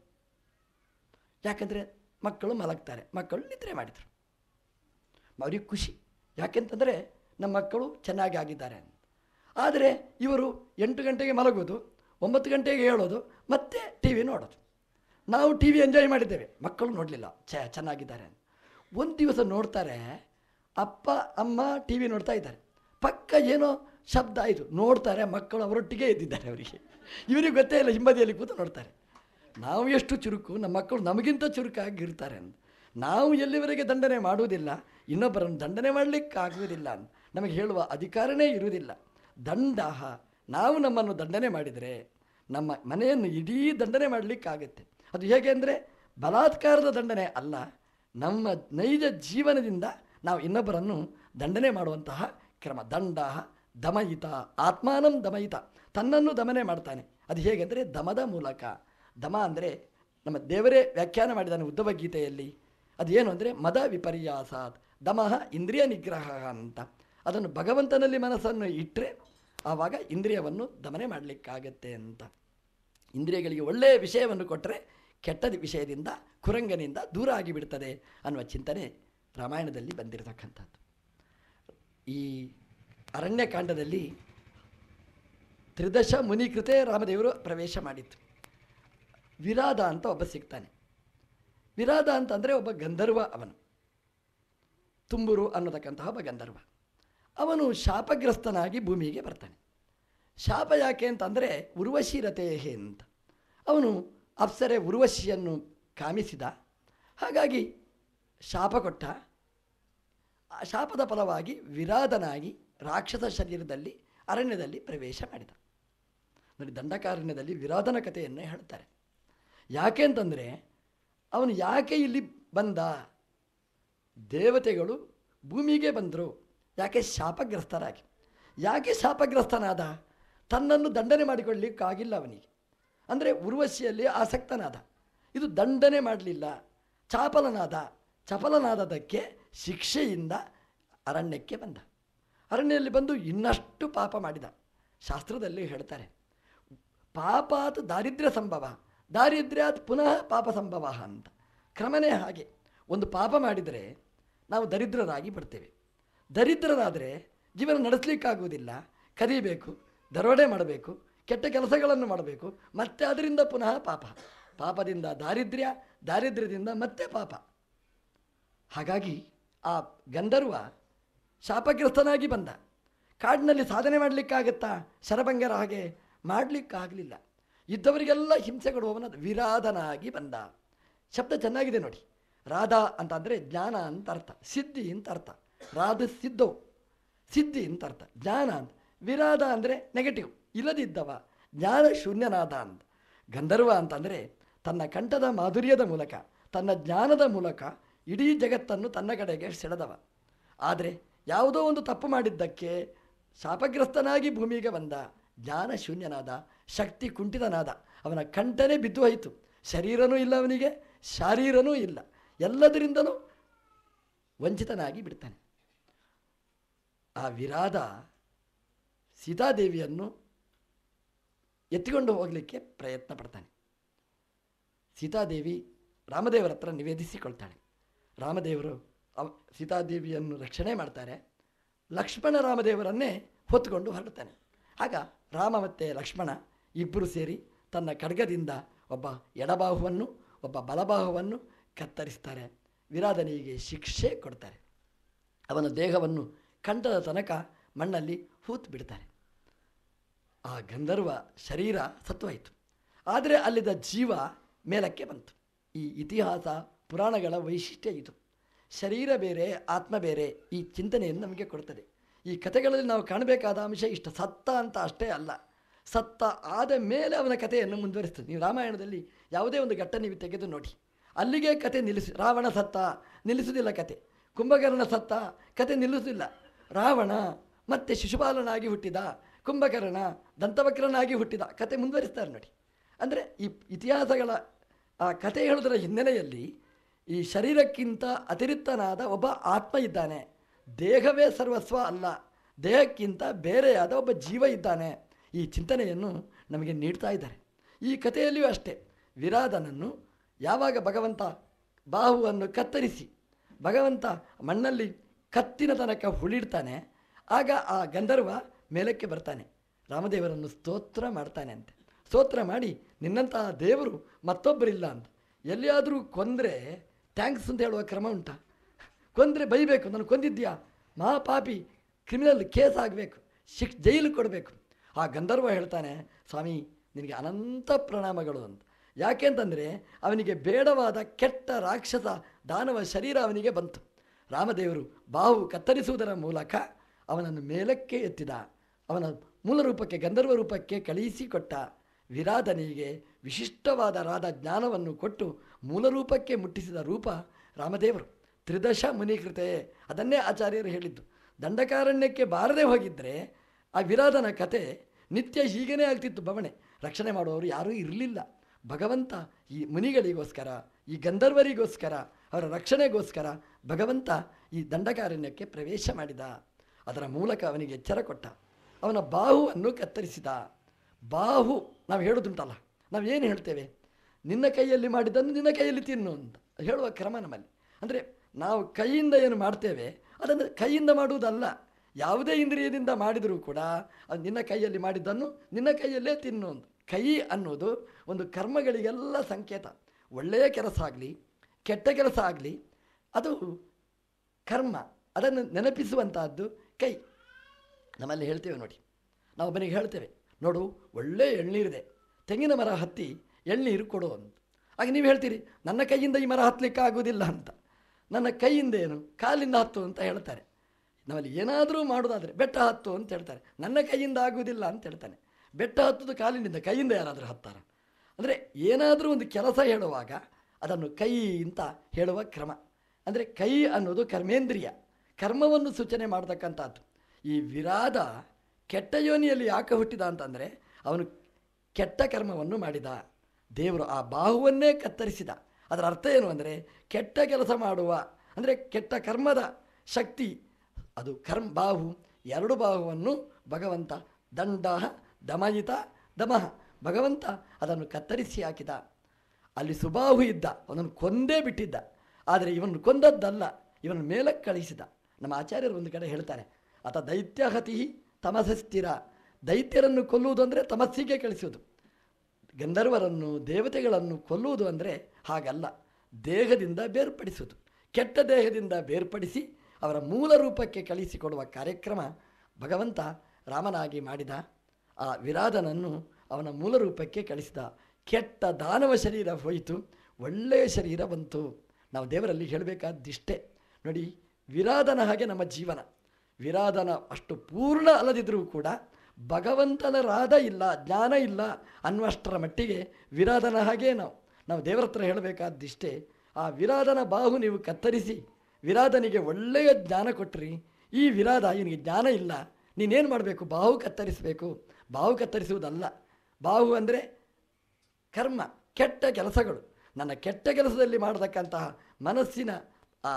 ಯಾಕಂದರೆ ಮಕ್ಕಳು ಮಲಗ್ತಾರೆ, ಮಕ್ಕಳು ನಿದ್ರೆ ಮಾಡಿದರು. ಅವ್ರಿಗೆ ಖುಷಿ, ಯಾಕೆಂತಂದರೆ ನಮ್ಮ ಮಕ್ಕಳು ಚೆನ್ನಾಗಿ ಆಗಿದ್ದಾರೆ ಅಂತ. ಆದರೆ ಇವರು 8 ಗಂಟೆಗೆ ಮಲಗೋದು, 9 ಗಂಟೆಗೆ ಹೇಳೋದು, ಮತ್ತೆ ಟಿ ವಿ ನೋಡೋದು. ನಾವು ಟಿ ವಿ ಎಂಜಾಯ್ ಮಾಡಿದ್ದೇವೆ, ಮಕ್ಕಳು ನೋಡಲಿಲ್ಲ, ಚೆನ್ನಾಗಿದ್ದಾರೆ ಅಂತ. ಒಂದು ದಿವಸ ನೋಡ್ತಾರೆ, ಅಪ್ಪ ಅಮ್ಮ ಟಿ ವಿ ನೋಡ್ತಾ ಇದ್ದಾರೆ, ಪಕ್ಕ ಏನೋ ಶಬ್ದ ಆಯಿತು, ನೋಡ್ತಾರೆ, ಮಕ್ಕಳು ಅವರೊಟ್ಟಿಗೆ ಎದ್ದಿದ್ದಾರೆ. ಇವರಿಗೆ ಗೊತ್ತೇ ಇಲ್ಲ, ಹಿಂಬದಿಯಲ್ಲಿ ಕೂತು ನೋಡ್ತಾರೆ. ನಾವು ಎಷ್ಟು ಚುರುಕು, ನಮ್ಮ ಮಕ್ಕಳು ನಮಗಿಂತ ಚುರುಕಾಗಿರ್ತಾರೆ ಅಂತ. ನಾವು ಎಲ್ಲಿವರೆಗೆ ದಂಡನೆ ಮಾಡುವುದಿಲ್ಲ, ಇನ್ನೊಬ್ಬರನ್ನು ದಂಡನೆ ಮಾಡಲಿಕ್ಕಾಗುವುದಿಲ್ಲ ಅಂತ ನಮಗೆ ಹೇಳುವ ಅಧಿಕಾರನೇ ಇರುವುದಿಲ್ಲ. ದಂಡ, ನಾವು ನಮ್ಮನ್ನು ದಂಡನೆ ಮಾಡಿದರೆ ನಮ್ಮ ಮನೆಯನ್ನು ಇಡೀ ದಂಡನೆ ಮಾಡಲಿಕ್ಕಾಗತ್ತೆ. ಅದು ಹೇಗೆ ಅಂದರೆ ಬಲಾತ್ಕಾರದ ದಂಡನೆ ಅಲ್ಲ, ನಮ್ಮ ನೈಜ ಜೀವನದಿಂದ ನಾವು ಇನ್ನೊಬ್ಬರನ್ನು ದಂಡನೆ ಮಾಡುವಂತಹ ಕ್ರಮ. ದಂಡ ದಮಯಿತ, ಆತ್ಮಾನಂ ದಮಯಿತ, ತನ್ನನ್ನು ದಮನೆ ಮಾಡ್ತಾನೆ. ಅದು ಹೇಗೆಂದರೆ ದಮದ ಮೂಲಕ. ದಮ ಅಂದರೆ ನಮ್ಮ ದೇವರೇ ವ್ಯಾಖ್ಯಾನ ಮಾಡಿದ್ದಾನೆ ಉದ್ಧವ ಗೀತೆಯಲ್ಲಿ. ಅದೇನು ಅಂದರೆ ಮದ ವಿಪರ್ಯಾಸಾತ್ ದಮಃ ಇಂದ್ರಿಯ ನಿಗ್ರಹ ಅಂತ. ಅದನ್ನು ಭಗವಂತನಲ್ಲಿ ಮನಸ್ಸನ್ನು ಇಟ್ಟರೆ ಆವಾಗ ಇಂದ್ರಿಯವನ್ನು ದಮನೆ ಮಾಡಲಿಕ್ಕಾಗತ್ತೆ ಅಂತ. ಇಂದ್ರಿಯಗಳಿಗೆ ಒಳ್ಳೆಯ ವಿಷಯವನ್ನು ಕೊಟ್ಟರೆ ಕೆಟ್ಟ ವಿಷಯದಿಂದ, ಕುರಂಗನಿಂದ ದೂರ ಆಗಿಬಿಡ್ತದೆ ಅನ್ನುವ ಚಿಂತನೆ ರಾಮಾಯಣದಲ್ಲಿ ಬಂದಿರತಕ್ಕಂಥದ್ದು. ಈ ಅರಣ್ಯಕಾಂಡದಲ್ಲಿ ತ್ರಿದಶ ಮುನಿಕೃತೆ ರಾಮದೇವರು ಪ್ರವೇಶ ಮಾಡಿತ್ತು. ವಿರಾಧ ಅಂತ ಒಬ್ಬ ಸಿಗ್ತಾನೆ. ವಿರಾಧ ಅಂತಂದರೆ ಒಬ್ಬ ಗಂಧರ್ವ. ಅವನು ತುಂಬುರು ಅನ್ನತಕ್ಕಂತಹ ಒಬ್ಬ ಗಂಧರ್ವ. ಅವನು ಶಾಪಗ್ರಸ್ತನಾಗಿ ಭೂಮಿಗೆ ಬರ್ತಾನೆ. ಶಾಪ ಯಾಕೆ ಅಂತಂದರೆ ಉರ್ವಶೀರತೆ ಅಂತ. ಅವನು ಅಪ್ಸರೆ ಉರ್ವಶಿಯನ್ನು ಕಾಮಿಸಿದ, ಹಾಗಾಗಿ ಶಾಪ ಕೊಟ್ಟ. ಆ ಶಾಪದ ಫಲವಾಗಿ ವಿರಾಧನಾಗಿ ರಾಕ್ಷಸ ಶರೀರದಲ್ಲಿ ಅರಣ್ಯದಲ್ಲಿ ಪ್ರವೇಶ ಮಾಡಿದ. ನೋಡಿ, ದಂಡಕಾರಣ್ಯದಲ್ಲಿ ವಿರಾಧನ ಕಥೆಯನ್ನು ಹೇಳ್ತಾರೆ. ಯಾಕೆ ಅಂತಂದರೆ ಅವನು ಯಾಕೆ ಇಲ್ಲಿ ಬಂದ, ದೇವತೆಗಳು ಭೂಮಿಗೆ ಬಂದರು, ಯಾಕೆ ಶಾಪಗ್ರಸ್ತರಾಗಿ. ಯಾಕೆ ಶಾಪಗ್ರಸ್ತನಾದ, ತನ್ನನ್ನು ದಂಡನೆ ಮಾಡಿಕೊಳ್ಳಲಿಕ್ಕಾಗಿಲ್ಲ ಅವನಿಗೆ. ಅಂದರೆ ಉರ್ವಶಿಯಲ್ಲಿ ಆಸಕ್ತನಾದ, ಇದು ದಂಡನೆ ಮಾಡಲಿಲ್ಲ, ಚಪಲನಾದದಕ್ಕೆ ಶಿಕ್ಷೆಯಿಂದ ಅರಣ್ಯಕ್ಕೆ ಬಂದ. ಅರಣ್ಯದಲ್ಲಿ ಬಂದು ಇನ್ನಷ್ಟು ಪಾಪ ಮಾಡಿದ. ಶಾಸ್ತ್ರದಲ್ಲಿ ಹೇಳ್ತಾರೆ, ಪಾಪಾತ್ ದಾರಿದ್ರ್ಯ ಸಂಭವ, ದಾರಿದ್ರ್ಯಾತ್ ಪುನಃ ಪಾಪ ಸಂಭವ ಅಂತ. ಕ್ರಮನೇ ಹಾಗೆ. ಒಂದು ಪಾಪ ಮಾಡಿದರೆ ನಾವು ದರಿದ್ರರಾಗಿ ಬಿಡ್ತೇವೆ. ದರಿದ್ರರಾದರೆ ಜೀವನ ನಡೆಸಲಿಕ್ಕಾಗುವುದಿಲ್ಲ, ಕದಿಬೇಕು, ದರೋಡೆ ಮಾಡಬೇಕು, ಕೆಟ್ಟ ಕೆಲಸಗಳನ್ನು ಮಾಡಬೇಕು, ಮತ್ತೆ ಅದರಿಂದ ಪುನಃ ಪಾಪ, ಪಾಪದಿಂದ ದಾರಿದ್ರ್ಯ, ದಾರಿದ್ರ್ಯದಿಂದ ಮತ್ತೆ ಪಾಪ. ಹಾಗಾಗಿ ಆ ಗಂಧರ್ವ ಶಾಪಗ್ರಸ್ತನಾಗಿ ಬಂದ. ಕಾಡಿನಲ್ಲಿ ಸಾಧನೆ ಮಾಡಲಿಕ್ಕಾಗತ್ತಾ? ಶರಭಂಗರ ಹಾಗೆ ಮಾಡಲಿಕ್ಕಾಗಲಿಲ್ಲ. ಇದ್ದವರಿಗೆಲ್ಲ ಹಿಂಸೆ ಕೊಡುವವನ ವಿರಾಧನಾಗಿ ಬಂದ. ಶಬ್ದ ಚೆನ್ನಾಗಿದೆ ನೋಡಿ. ರಾಧ ಅಂತ ಅಂದರೆ ಜ್ಞಾನ ಅಂತ ಅರ್ಥ, ಸಿದ್ಧಿ ಅಂತ ಅರ್ಥ. ರಾಧ ಸಿದ್ಧವು, ಸಿದ್ಧಿ ಅಂತ ಅರ್ಥ, ಜ್ಞಾನ ಅಂತ. ವಿರಾಧ ಅಂದರೆ ನೆಗೆಟಿವ್, ಇಲ್ಲದಿದ್ದವ, ಜ್ಞಾನ ಶೂನ್ಯನಾದ ಅಂತ. ಗಂಧರ್ವ ಅಂತಂದರೆ ತನ್ನ ಕಂಠದ ಮಾಧುರ್ಯದ ಮೂಲಕ, ತನ್ನ ಜ್ಞಾನದ ಮೂಲಕ ಇಡೀ ಜಗತ್ತನ್ನು ತನ್ನ ಕಡೆಗೆ ಸೆಳೆದವ. ಆದರೆ ಯಾವುದೋ ಒಂದು ತಪ್ಪು ಮಾಡಿದ್ದಕ್ಕೆ ಶಾಪಗ್ರಸ್ತನಾಗಿ ಭೂಮಿಗೆ ಬಂದ. ಜ್ಞಾನ ಶೂನ್ಯನಾದ, ಶಕ್ತಿ ಕುಂಠಿತನಾದ, ಅವನ ಕಂಠನೇ ಬಿದ್ದು ಹೋಯಿತು. ಶರೀರನೂ ಇಲ್ಲ ಅವನಿಗೆ, ಶಾರೀರನೂ ಇಲ್ಲ, ಎಲ್ಲದರಿಂದಲೂ ವಂಚಿತನಾಗಿ ಬಿಡ್ತಾನೆ. ಆ ವಿರಾಧ ಸೀತಾದೇವಿಯನ್ನು ಎತ್ತಿಕೊಂಡು ಹೋಗಲಿಕ್ಕೆ ಪ್ರಯತ್ನ ಪಡ್ತಾನೆ. ಸೀತಾದೇವಿ ರಾಮದೇವರ ಹತ್ರ ನಿವೇದಿಸಿಕೊಳ್ತಾಳೆ. ರಾಮದೇವರು ಸೀತಾದೇವಿಯನ್ನು ರಕ್ಷಣೆ ಮಾಡ್ತಾರೆ. ಲಕ್ಷ್ಮಣ ರಾಮದೇವರನ್ನೇ ಹೊತ್ತುಕೊಂಡು ಹೊರಡ್ತಾನೆ. ಆಗ ರಾಮ ಮತ್ತು ಲಕ್ಷ್ಮಣ ಇಬ್ಬರು ಸೇರಿ ತನ್ನ ಖಡ್ಗದಿಂದ ಒಬ್ಬ ಎಡಬಾಹುವನ್ನು ಒಬ್ಬ ಬಲಬಾಹುವನ್ನು ಕತ್ತರಿಸ್ತಾರೆ. ವಿರಾಧನಿಗೆ ಶಿಕ್ಷೆ ಕೊಡ್ತಾರೆ. ಅವನ ದೇಹವನ್ನು ಕಂಠದ ತನಕ ಮಣ್ಣಲ್ಲಿ ಹೂತು ಬಿಡ್ತಾರೆ. ಆ ಗಂಧರ್ವ ಶರೀರ ಸತ್ವಾಯಿತು. ಆದರೆ ಅಲ್ಲಿದ್ದ ಜೀವ ಮೇಲಕ್ಕೆ ಬಂತು. ಈ ಇತಿಹಾಸ ಪುರಾಣಗಳ ವೈಶಿಷ್ಟ್ಯ ಇದು. ಶರೀರ ಬೇರೆ ಆತ್ಮ ಬೇರೆ ಈ ಚಿಂತನೆಯನ್ನು ನಮಗೆ ಕೊಡ್ತದೆ. ಈ ಕಥೆಗಳಲ್ಲಿ ನಾವು ಕಾಣಬೇಕಾದ ಅಂಶ ಇಷ್ಟು, ಸತ್ತ ಅಂತ ಅಷ್ಟೇ ಅಲ್ಲ, ಸತ್ತ ಆದ ಮೇಲೆ ಅವನ ಕಥೆಯನ್ನು ಮುಂದುವರಿಸ್ತದೆ. ನೀವು ರಾಮಾಯಣದಲ್ಲಿ ಯಾವುದೇ ಒಂದು ಘಟ್ಟ ನೀವು ತೆಗೆದು ನೋಡಿ, ಅಲ್ಲಿಗೆ ಕತೆ ನಿಲ್ಲಿಸಿ. ರಾವಣ ಸತ್ತ, ನಿಲ್ಲಿಸುವುದಿಲ್ಲ ಕತೆ. ಕುಂಭಕರ್ಣ ಸತ್ತ, ಕತೆ ನಿಲ್ಲಿಸುವುದಿಲ್ಲ. ರಾವಣ ಮತ್ತೆ ಶಿಶುಪಾಲನಾಗಿ ಹುಟ್ಟಿದ, ಕುಂಭಕರ್ಣ ದಂತವಕ್ರನಾಗಿ ಹುಟ್ಟಿದ, ಕತೆ ಮುಂದುವರಿಸ್ತಾರೆ ನೋಡಿ. ಅಂದರೆ ಈ ಇತಿಹಾಸಗಳ ಆ ಕತೆ ಹೇಳೋದರ ಹಿನ್ನೆಲೆಯಲ್ಲಿ ಈ ಶರೀರಕ್ಕಿಂತ ಅತಿರಿಕ್ತನಾದ ಒಬ್ಬ ಆತ್ಮ ಇದ್ದಾನೆ. ದೇಹವೇ ಸರ್ವಸ್ವ ಅಲ್ಲ, ದೇಹಕ್ಕಿಂತ ಬೇರೆಯಾದ ಒಬ್ಬ ಜೀವ ಇದ್ದಾನೆ. ಈ ಚಿಂತನೆಯನ್ನು ನಮಗೆ ನೀಡ್ತಾ ಇದ್ದಾರೆ. ಈ ಕಥೆಯಲ್ಲಿಯೂ ಅಷ್ಟೇ, ವಿರಾಧನನ್ನು ಯಾವಾಗ ಭಗವಂತ ಬಾಹುವನ್ನು ಕತ್ತರಿಸಿ ಭಗವಂತ ಮಣ್ಣಲ್ಲಿ ಕತ್ತಿನ ತನಕ ಹುಳಿಡ್ತಾನೆ, ಆಗ ಆ ಗಂಧರ್ವ ಮೇಲಕ್ಕೆ ಬರ್ತಾನೆ, ರಾಮದೇವರನ್ನು ಸ್ತೋತ್ರ ಮಾಡ್ತಾನೆ ಅಂತೆ. ಸ್ತೋತ್ರ ಮಾಡಿ, ನಿನ್ನಂತಹ ದೇವರು ಮತ್ತೊಬ್ಬರಿಲ್ಲ ಅಂತ. ಎಲ್ಲಿಯಾದರೂ ಕೊಂದರೆ ಥ್ಯಾಂಕ್ಸ್ ಅಂತ ಹೇಳುವ ಕ್ರಮ ಉಂಟಾ? ಕೊಂದರೆ ಬೈಬೇಕು, ನಾನು ಕೊಂದಿದ್ಯಾ, ಮಹಾಪಾಪಿ, ಕ್ರಿಮಿನಲ್ ಕೇಸ್ ಆಗಬೇಕು, ಜೈಲು ಕೊಡಬೇಕು. ಆ ಗಂಧರ್ವ ಹೇಳ್ತಾನೆ, ಸ್ವಾಮಿ ನಿನಗೆ ಅನಂತ ಪ್ರಣಾಮಗಳು ಅಂತ. ಯಾಕೆ ಅಂತಂದರೆ ಅವನಿಗೆ ಬೇಡವಾದ ಕೆಟ್ಟ ರಾಕ್ಷಸ ದಾನವ ಶರೀರ ಅವನಿಗೆ ಬಂತು. ರಾಮದೇವರು ಬಾಹು ಕತ್ತರಿಸುವುದರ ಮೂಲಕ ಅವನನ್ನು ಮೇಲಕ್ಕೆ ಎತ್ತಿದ, ಅವನ ಮೂಲ ರೂಪಕ್ಕೆ ಗಂಧರ್ವ ರೂಪಕ್ಕೆ ಕಳುಹಿಸಿಕೊಟ್ಟ. ವಿರಾಧನಿಗೆ ವಿಶಿಷ್ಟವಾದ ಜ್ಞಾನವನ್ನು ಕೊಟ್ಟು ಮೂಲ ರೂಪಕ್ಕೆ ಮುಟ್ಟಿಸಿದ ರೂಪ ರಾಮದೇವರು. ತ್ರಿದಶ ಮುನಿಕೃತೆ, ಅದನ್ನೇ ಆಚಾರ್ಯರು ಹೇಳಿದ್ದು. ದಂಡಕಾರಣ್ಯಕ್ಕೆ ಬಾರದೆ ಹೋಗಿದ್ದರೆ ಆ ವಿರಾಧನ ಕತೆ ನಿತ್ಯ ಹೀಗೇ ಆಗ್ತಿತ್ತು. ಬವಣೆ ರಕ್ಷಣೆ ಮಾಡುವವರು ಯಾರೂ ಇರಲಿಲ್ಲ. ಭಗವಂತ ಈ ಮುನಿಗಳಿಗೋಸ್ಕರ, ಈ ಗಂಧರ್ವರಿಗೋಸ್ಕರ, ಅವರ ರಕ್ಷಣೆಗೋಸ್ಕರ ಭಗವಂತ ಈ ದಂಡಕಾರಣ್ಯಕ್ಕೆ ಪ್ರವೇಶ ಮಾಡಿದ. ಅದರ ಮೂಲಕ ಅವನಿಗೆ ಎಚ್ಚರ ಕೊಟ್ಟ. ಅವನ ಬಾಹುವನ್ನು ಕತ್ತರಿಸಿದ. ಬಾಹು ನಾವು ಹೇಳೋದುಂಟಲ್ಲ, ನಾವು ಏನು ಹೇಳ್ತೇವೆ, ನಿನ್ನ ಕೈಯಲ್ಲಿ ಮಾಡಿದ್ದನ್ನು ನಿನ್ನ ಕೈಯಲ್ಲಿ ತಿನ್ನು ಅಂತ ಹೇಳುವ ಕ್ರಮ ನಮ್ಮಲ್ಲಿ. ಅಂದರೆ ನಾವು ಕೈಯಿಂದ ಏನು ಮಾಡ್ತೇವೆ ಅದನ್ನು ಕೈಯಿಂದ ಮಾಡುವುದಲ್ಲ, ಯಾವುದೇ ಇಂದ್ರಿಯದಿಂದ ಮಾಡಿದರೂ ಕೂಡ ಅದು ನಿನ್ನ ಕೈಯಲ್ಲಿ ಮಾಡಿದ್ದನ್ನು ನಿನ್ನ ಕೈಯಲ್ಲೇ ತಿನ್ನು ಅಂತ. ಕೈ ಅನ್ನೋದು ಒಂದು ಕರ್ಮಗಳಿಗೆಲ್ಲ ಸಂಕೇತ. ಒಳ್ಳೆಯ ಕೆಲಸ ಆಗಲಿ ಕೆಟ್ಟ ಕೆಲಸ ಆಗಲಿ ಅದು ಕರ್ಮ, ಅದನ್ನು ನೆನಪಿಸುವಂತಹದ್ದು ಕೈ. ನಮ್ಮಲ್ಲಿ ಹೇಳ್ತೇವೆ ನೋಡಿ, ನಾವು ಒಬ್ಬನಿಗೆ ಹೇಳ್ತೇವೆ, ನೋಡು ಒಳ್ಳೆಯ ಎಳ್ನೀರಿದೆ, ತೆಂಗಿನ ಮರ ಹತ್ತಿ ಎಳ್ನೀರು ಕೊಡು ಅಂತ. ಆಗ ನೀವು ಹೇಳ್ತೀರಿ, ನನ್ನ ಕೈಯಿಂದ ಈ ಮರ ಹತ್ತಲಿಕ್ಕೆ ಆಗೋದಿಲ್ಲ ಅಂತ. ನನ್ನ ಕೈಯಿಂದ ಏನು, ಕಾಲಿಂದ ಹತ್ತು ಅಂತ ಹೇಳ್ತಾರೆ. ನಮ್ಮಲ್ಲಿ ಏನಾದರೂ ಮಾಡೋದಾದರೆ ಬೆಟ್ಟ ಹತ್ತು ಅಂತ ಹೇಳ್ತಾರೆ, ನನ್ನ ಕೈಯಿಂದ ಆಗುವುದಿಲ್ಲ ಅಂತ ಹೇಳ್ತಾನೆ. ಬೆಟ್ಟ ಹತ್ತುದು ಕಾಲಿನಿಂದ, ಕೈಯಿಂದ ಯಾರಾದರೂ ಹತ್ತಾರ? ಅಂದರೆ ಏನಾದರೂ ಒಂದು ಕೆಲಸ ಹೇಳುವಾಗ ಅದನ್ನು ಕೈ ಅಂತ ಹೇಳುವ ಕ್ರಮ. ಅಂದರೆ ಕೈ ಅನ್ನೋದು ಕರ್ಮೇಂದ್ರಿಯ, ಕರ್ಮವನ್ನು ಸೂಚನೆ ಮಾಡತಕ್ಕಂಥದ್ದು. ಈ ವಿರಾಧ ಕೆಟ್ಟ ಯೋನಿಯಲ್ಲಿ ಯಾಕೆ ಹುಟ್ಟಿದ ಅಂತಂದರೆ ಅವನು ಕೆಟ್ಟ ಕರ್ಮವನ್ನು ಮಾಡಿದ. ದೇವರು ಆ ಬಾಹುವನ್ನೇ ಕತ್ತರಿಸಿದ. ಅದರ ಅರ್ಥ ಏನು ಅಂದರೆ ಕೆಟ್ಟ ಕೆಲಸ ಮಾಡುವ, ಅಂದರೆ ಕೆಟ್ಟ ಕರ್ಮದ ಶಕ್ತಿ ಅದು ಬಾಹು. ಎರಡು ಬಾಹುವನ್ನು ಭಗವಂತ ದಂಡ ದಮಯಿತ ದಮಃ, ಭಗವಂತ ಅದನ್ನು ಕತ್ತರಿಸಿ ಹಾಕಿದ. ಅಲ್ಲಿ ಸುಬಾಹು ಇದ್ದ, ಅವನನ್ನು ಕೊಂದೇ ಬಿಟ್ಟಿದ್ದ. ಆದರೆ ಇವನು ಕೊಂದದ್ದಲ್ಲ, ಇವನು ಮೇಲಕ್ಕೆ ಕಳಿಸಿದ. ನಮ್ಮ ಆಚಾರ್ಯರು ಒಂದು ಕಡೆ ಹೇಳ್ತಾರೆ, ಆತ ದೈತ್ಯಹತಿ ತಮಸಸ್ಥಿರ. ದೈತ್ಯರನ್ನು ಕೊಲ್ಲುವುದು ಅಂದರೆ ತಮಸ್ಸಿಗೆ ಕಳಿಸುವುದು. ಗಂಧರ್ವರನ್ನು ದೇವತೆಗಳನ್ನು ಕೊಲ್ಲುವುದು ಅಂದರೆ ಹಾಗಲ್ಲ, ದೇಹದಿಂದ ಬೇರ್ಪಡಿಸುವುದು. ಕೆಟ್ಟ ದೇಹದಿಂದ ಬೇರ್ಪಡಿಸಿ ಅವರ ಮೂಲ ರೂಪಕ್ಕೆ ಕಳಿಸಿಕೊಡುವ ಕಾರ್ಯಕ್ರಮ ಭಗವಂತ ರಾಮನಾಗಿ ಮಾಡಿದ. ಆ ವಿರಾಧನನ್ನು ಅವನ ಮೂಲ ರೂಪಕ್ಕೆ ಕಳಿಸಿದ. ಕೆಟ್ಟ ದಾನವ ಶರೀರ ಹೋಯಿತು, ಒಳ್ಳೆಯ ಶರೀರ ಬಂತು. ನಾವು ದೇವರಲ್ಲಿ ಹೇಳಬೇಕಾದಿಷ್ಟೇ ನೋಡಿ, ವಿರಾಧನ ಹಾಗೆ ನಮ್ಮ ಜೀವನ. ವಿರಾಧನ ಅಷ್ಟು ಪೂರ್ಣ ಅಲ್ಲದಿದ್ದರೂ ಕೂಡ ಭಗವಂತನ ರಾಧ ಇಲ್ಲ, ಜ್ಞಾನ ಇಲ್ಲ ಅನ್ನುವಷ್ಟರ ಮಟ್ಟಿಗೆ ವಿರಾಧನ ಹಾಗೆ ನಾವು ದೇವರ ಹತ್ರ ಹೇಳಬೇಕಾದಿಷ್ಟೇ. ಆ ವಿರಾಧನ ಬಾಹು ನೀವು ಕತ್ತರಿಸಿ ವಿರಾಧನಿಗೆ ಒಳ್ಳೆಯ ಜ್ಞಾನ ಕೊಟ್ಟರಿ. ಈ ವಿರಾಧ ಇವನಿಗೆ ಜ್ಞಾನ ಇಲ್ಲ, ನೀನೇನು ಮಾಡಬೇಕು, ಬಾಹು ಕತ್ತರಿಸಬೇಕು. ಬಾಹು ಕತ್ತರಿಸುವುದಲ್ಲ, ಬಾಹು ಅಂದರೆ ಕರ್ಮ, ಕೆಟ್ಟ ಕೆಲಸಗಳು. ನನ್ನ ಕೆಟ್ಟ ಕೆಲಸದಲ್ಲಿ ಮಾಡತಕ್ಕಂತಹ ಮನಸ್ಸಿನ ಆ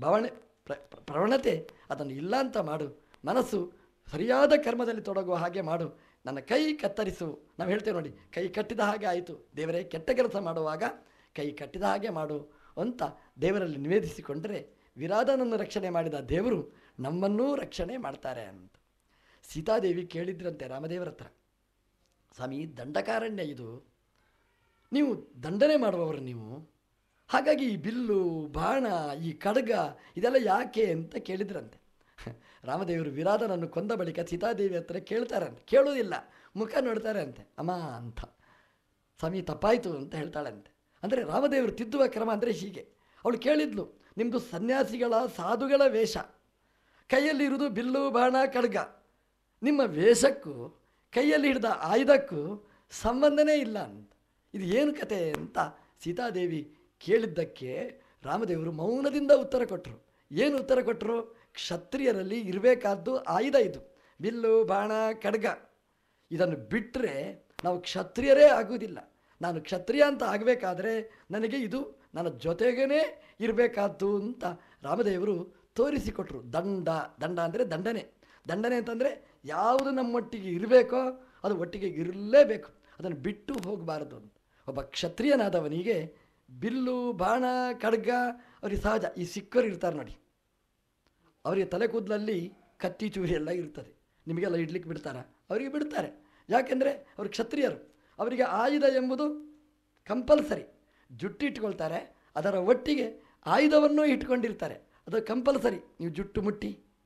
ಪ್ರವಣತೆ ಅದನ್ನು ಇಲ್ಲ ಅಂತ ಮಾಡು. ಮನಸ್ಸು ಸರಿಯಾದ ಕರ್ಮದಲ್ಲಿ ತೊಡಗುವ ಹಾಗೆ ಮಾಡು. ನನ್ನ ಕೈ ಕತ್ತರಿಸು. ನಾವು ಹೇಳ್ತೇವೆ ನೋಡಿ, ಕೈ ಕಟ್ಟಿದ ಹಾಗೆ ಆಯಿತು ದೇವರೇ, ಕೆಟ್ಟ ಕೆಲಸ ಮಾಡುವಾಗ ಕೈ ಕಟ್ಟಿದ ಹಾಗೆ ಮಾಡು ಅಂತ ದೇವರಲ್ಲಿ ನಿವೇದಿಸಿಕೊಂಡರೆ ವಿರಾಧನನ್ನು ರಕ್ಷಣೆ ಮಾಡಿದ ದೇವರು ನಮ್ಮನ್ನೂ ರಕ್ಷಣೆ ಮಾಡ್ತಾರೆ ಅಂತ. ಸೀತಾದೇವಿ ಕೇಳಿದ್ರಂತೆ ರಾಮದೇವರ ಹತ್ರ, ಸ್ವಾಮಿ ದಂಡಕಾರಣ್ಯ ಇದು, ನೀವು ದಂಡನೆ ಮಾಡುವವರು ನೀವು, ಹಾಗಾಗಿ ಈ ಬಿಲ್ಲು ಬಾಣ ಈ ಖಡ್ಗ ಇದೆಲ್ಲ ಯಾಕೆ ಅಂತ ಕೇಳಿದ್ರಂತೆ. ರಾಮದೇವರು ವಿರಾಧನನ್ನು ಕೊಂದ ಬಳಿಕ ಸೀತಾದೇವಿ ಹತ್ರ ಕೇಳ್ತಾರಂತೆ, ಕೇಳೋದಿಲ್ಲ, ಮುಖ ನೋಡ್ತಾರೆ ಅಂತೆ, ಅಮ್ಮ ಅಂತ. ಸ್ವಾಮಿ ತಪ್ಪಾಯಿತು ಅಂತ ಹೇಳ್ತಾಳಂತೆ. ಅಂದರೆ ರಾಮದೇವರು ತಿದ್ದುವ ಕ್ರಮ ಅಂದರೆ ಹೀಗೆ. ಅವಳು ಕೇಳಿದ್ಲು, ನಿಮ್ಮದು ಸನ್ಯಾಸಿಗಳ ಸಾಧುಗಳ ವೇಷ, ಕೈಯಲ್ಲಿರುವುದು ಬಿಲ್ಲು ಬಾಣ ಖಡ್ಗ. ನಿಮ್ಮ ವೇಷಕ್ಕೂ ಕೈಯಲ್ಲಿ ಹಿಡಿದ ಆಯುಧಕ್ಕೂ ಸಂಬಂಧನೇ ಇಲ್ಲ ಅಂತ. ಇದು ಏನು ಕತೆ ಅಂತ ಸೀತಾದೇವಿ ಕೇಳಿದ್ದಕ್ಕೆ ರಾಮದೇವರು ಮೌನದಿಂದ ಉತ್ತರ ಕೊಟ್ಟರು. ಏನು ಉತ್ತರ ಕೊಟ್ಟರು? ಕ್ಷತ್ರಿಯರಲ್ಲಿ ಇರಬೇಕಾದ್ದು ಆಯುಧ ಇದು, ಬಿಲ್ಲು ಬಾಣ ಖಡ್ಗ. ಇದನ್ನು ಬಿಟ್ಟರೆ ನಾವು ಕ್ಷತ್ರಿಯರೇ ಆಗುವುದಿಲ್ಲ. ನಾನು ಕ್ಷತ್ರಿಯ ಅಂತ ಆಗಬೇಕಾದ್ರೆ ನನಗೆ ಇದು ನನ್ನ ಜೊತೆಗೇ ಇರಬೇಕಾದ್ದು ಅಂತ ರಾಮದೇವರು ತೋರಿಸಿಕೊಟ್ರು. ದಂಡ ಅಂದರೆ ದಂಡನೆ. ದಂಡನೆ ಅಂತಂದರೆ ಯಾವುದು ನಮ್ಮೊಟ್ಟಿಗೆ ಇರಬೇಕೋ ಅದು ಒಟ್ಟಿಗೆ ಇರಲೇಬೇಕು, ಅದನ್ನು ಬಿಟ್ಟು ಹೋಗಬಾರದು ಅಂತ. ಒಬ್ಬ ಕ್ಷತ್ರಿಯನಾದವನಿಗೆ ಬಿಲ್ಲು ಬಾಣ ಖಡ್ಗ ಅವ್ರಿಗೆ ಸಹಜ. ಈ ಸಿಕ್ಕರು ಇರ್ತಾರೆ ನೋಡಿ, ಅವರಿಗೆ ತಲೆ ಕೂದಲಲ್ಲಿ ಕತ್ತಿ ಚೂರಿ ಎಲ್ಲ ಇರ್ತದೆ. ನಿಮಗೆಲ್ಲ ಇಡ್ಲಿಕ್ಕೆ ಬಿಡ್ತಾರ? ಅವರಿಗೆ ಬಿಡ್ತಾರೆ. ಯಾಕೆಂದರೆ ಅವರು ಕ್ಷತ್ರಿಯರು. ಅವರಿಗೆ ಆಯುಧ ಎಂಬುದು ಕಂಪಲ್ಸರಿ. ಜುಟ್ಟು ಇಟ್ಕೊಳ್ತಾರೆ, ಅದರ ಒಟ್ಟಿಗೆ ಆಯುಧವನ್ನು ಇಟ್ಕೊಂಡಿರ್ತಾರೆ, ಅದು ಕಂಪಲ್ಸರಿ. ನೀವು ಜುಟ್ಟು ಮುಟ್ಟಿ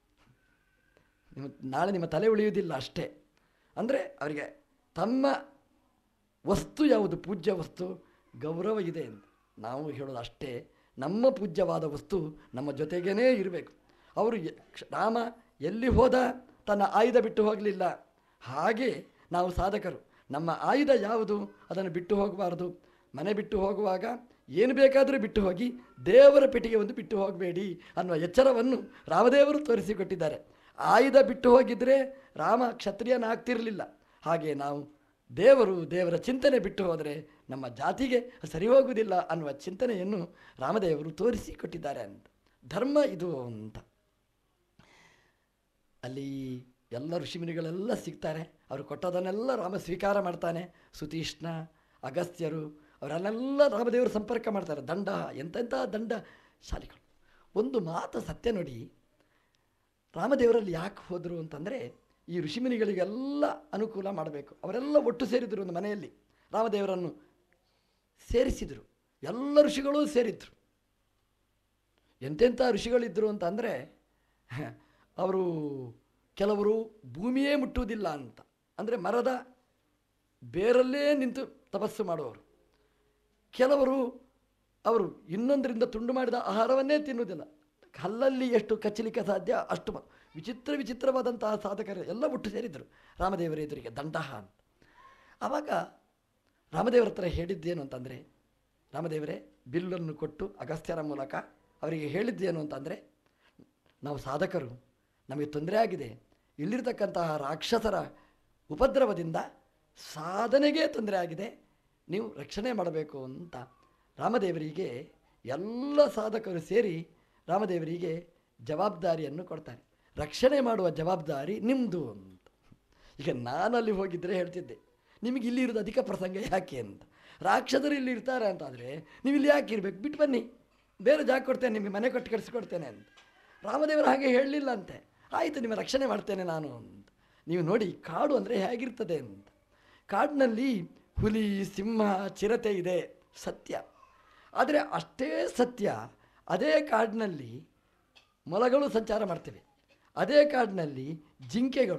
ನಾಳೆ ನಿಮ್ಮ ತಲೆ ಉಳಿಯುವುದಿಲ್ಲ ಅಷ್ಟೇ. ಅಂದರೆ ಅವರಿಗೆ ತಮ್ಮ ವಸ್ತು ಯಾವುದು ಪೂಜ್ಯ ವಸ್ತು, ಗೌರವ ಇದೆ ಎಂದು ನಾವು ಹೇಳೋದು ಅಷ್ಟೇ. ನಮ್ಮ ಪೂಜ್ಯವಾದ ವಸ್ತು ನಮ್ಮ ಜೊತೆಗೇ ಇರಬೇಕು. ಅವರು ರಾಮ ಎಲ್ಲಿ ಹೋದ ತನ್ನ ಆಯುಧ ಬಿಟ್ಟು ಹೋಗಲಿಲ್ಲ. ಹಾಗೆ ನಾವು ಸಾಧಕರು ನಮ್ಮ ಆಯುಧ ಯಾವುದು ಅದನ್ನು ಬಿಟ್ಟು ಹೋಗಬಾರ್ದು. ಮನೆ ಬಿಟ್ಟು ಹೋಗುವಾಗ ಏನು ಬೇಕಾದರೂ ಬಿಟ್ಟು ಹೋಗಿ, ದೇವರ ಪೆಟ್ಟಿಗೆ ಒಂದು ಬಿಟ್ಟು ಹೋಗಬೇಡಿ ಅನ್ನುವ ಎಚ್ಚರವನ್ನು ರಾಮದೇವರು ತೋರಿಸಿಕೊಟ್ಟಿದ್ದಾರೆ. ಆಯುಧ ಬಿಟ್ಟು ಹೋಗಿದ್ದರೆ ರಾಮ ಕ್ಷತ್ರಿಯನಾಗ್ತಿರಲಿಲ್ಲ. ಹಾಗೆ ನಾವು ದೇವರ ಚಿಂತನೆ ಬಿಟ್ಟು ಹೋದರೆ ನಮ್ಮ ಜಾತಿಗೆ ಸರಿ ಹೋಗುವುದಿಲ್ಲ ಅನ್ನುವ ಚಿಂತನೆಯನ್ನು ರಾಮದೇವರು ತೋರಿಸಿಕೊಟ್ಟಿದ್ದಾರೆ ಅಂತ. ಧರ್ಮ ಇದು ಅಂತ. ಅಲ್ಲಿ ಎಲ್ಲ ಋಷಿಮುನಿಗಳೆಲ್ಲ ಸಿಗ್ತಾರೆ. ಅವರು ಕೊಟ್ಟದನ್ನೆಲ್ಲ ರಾಮ ಸ್ವೀಕಾರ ಮಾಡ್ತಾನೆ. ಸುತೀಷ್ಣ, ಅಗಸ್ತ್ಯರು ಅವರನ್ನೆಲ್ಲ ರಾಮದೇವರು ಸಂಪರ್ಕ ಮಾಡ್ತಾರೆ. ದಂಡ ಎಂತೆಂಥ ದಂಡ ಶಾಲಿಗಳು. ಒಂದು ಮಾತು ಸತ್ಯ ನೋಡಿ, ರಾಮದೇವರಲ್ಲಿ ಯಾಕೆ ಹೋದರು ಅಂತಂದರೆ ಈ ಋಷಿಮುನಿಗಳಿಗೆಲ್ಲ ಅನುಕೂಲ ಮಾಡಬೇಕು. ಅವರೆಲ್ಲ ಒಟ್ಟು ಸೇರಿದರು ಒಂದು ಮನೆಯಲ್ಲಿ, ರಾಮದೇವರನ್ನು ಸೇರಿಸಿದರು. ಎಲ್ಲ ಋಷಿಗಳೂ ಸೇರಿದ್ರು. ಎಂತೆಂಥ ಋಷಿಗಳಿದ್ದರು ಅಂತಂದರೆ, ಅವರು ಕೆಲವರು ಭೂಮಿಯೇ ಮುಟ್ಟುವುದಿಲ್ಲ ಅಂತ, ಅಂದರೆ ಮರದ ಬೇರಲ್ಲೇ ನಿಂತು ತಪಸ್ಸು ಮಾಡುವವರು. ಕೆಲವರು ಅವರು ಇನ್ನೊಂದರಿಂದ ತುಂಡು ಮಾಡಿದ ಆಹಾರವನ್ನೇ ತಿನ್ನುವುದಿಲ್ಲ. ಕಲ್ಲಲ್ಲಿ ಎಷ್ಟು ಕಚ್ಚಲಿಕ್ಕೆ ಸಾಧ್ಯ ಅಷ್ಟು ವಿಚಿತ್ರವಾದಂತಹ ಸಾಧಕರು ಎಲ್ಲ ಒಟ್ಟು ಸೇರಿದ್ದರು ರಾಮದೇವರ ಎದುರಿಗೆ, ದಂಡಹ ಅಂತ. ಆವಾಗ ರಾಮದೇವರ ಹತ್ರ ಹೇಳಿದ್ದೇನು ಅಂತಂದರೆ, ರಾಮದೇವರೇ ಬಿಲ್ಲನ್ನು ಕೊಟ್ಟು ಅಗಸ್ತ್ಯರ ಮೂಲಕ ಅವರಿಗೆ ಹೇಳಿದ್ದೇನು ಅಂತಂದರೆ, ನಾವು ಸಾಧಕರು, ನಮಗೆ ತೊಂದರೆ ಆಗಿದೆ, ಇಲ್ಲಿರ್ತಕ್ಕಂತಹ ರಾಕ್ಷಸರ ಉಪದ್ರವದಿಂದ ಸಾಧನೆಗೆ ತೊಂದರೆ ಆಗಿದೆ, ನೀವು ರಕ್ಷಣೆ ಮಾಡಬೇಕು ಅಂತ ರಾಮದೇವರಿಗೆ ಎಲ್ಲ ಸಾಧಕರು ಸೇರಿ ರಾಮದೇವರಿಗೆ ಜವಾಬ್ದಾರಿಯನ್ನು ಕೊಡ್ತಾರೆ. ರಕ್ಷಣೆ ಮಾಡುವ ಜವಾಬ್ದಾರಿ ನಿಮ್ಮದು ಅಂತ. ಈಗ ನಾನಲ್ಲಿ ಹೋಗಿದ್ದರೆ ಹೇಳ್ತಿದ್ದೆ, ನಿಮಗೆ ಇಲ್ಲಿ ಇರೋದು ಅಧಿಕ ಪ್ರಸಂಗ ಯಾಕೆ ಅಂತ. ರಾಕ್ಷಸರು ಇಲ್ಲಿ ಇರ್ತಾರೆ ಅಂತಾದರೆ ನೀವು ಇಲ್ಲಿ ಯಾಕೆ ಇರಬೇಕು, ಬಿಟ್ಟು ಬನ್ನಿ, ಬೇರೆ ಜಾಗ ಕೊಡ್ತೇನೆ, ನಿಮಗೆ ಮನೆ ಕೊಟ್ಟು ಕಳಿಸ್ಕೊಡ್ತೇನೆ ಅಂತ. ರಾಮದೇವರು ಹಾಗೆ ಹೇಳಲಿಲ್ಲ ಅಂತೆ. ಆಯಿತು, ನಿಮ್ಮ ರಕ್ಷಣೆ ಮಾಡ್ತೇನೆ ನಾನು ಅಂತ. ನೀವು ನೋಡಿ ಕಾಡು ಅಂದರೆ ಹೇಗಿರ್ತದೆ ಅಂತ. ಕಾಡಿನಲ್ಲಿ ಹುಲಿ, ಸಿಂಹ, ಚಿರತೆ ಇದೆ, ಸತ್ಯ. ಆದರೆ ಅಷ್ಟೇ ಸತ್ಯ, ಅದೇ ಕಾಡಿನಲ್ಲಿ ಮೊಲಗಳು ಸಂಚಾರ ಮಾಡ್ತವೆ, ಅದೇ ಕಾಡಿನಲ್ಲಿ ಜಿಂಕೆಗಳು,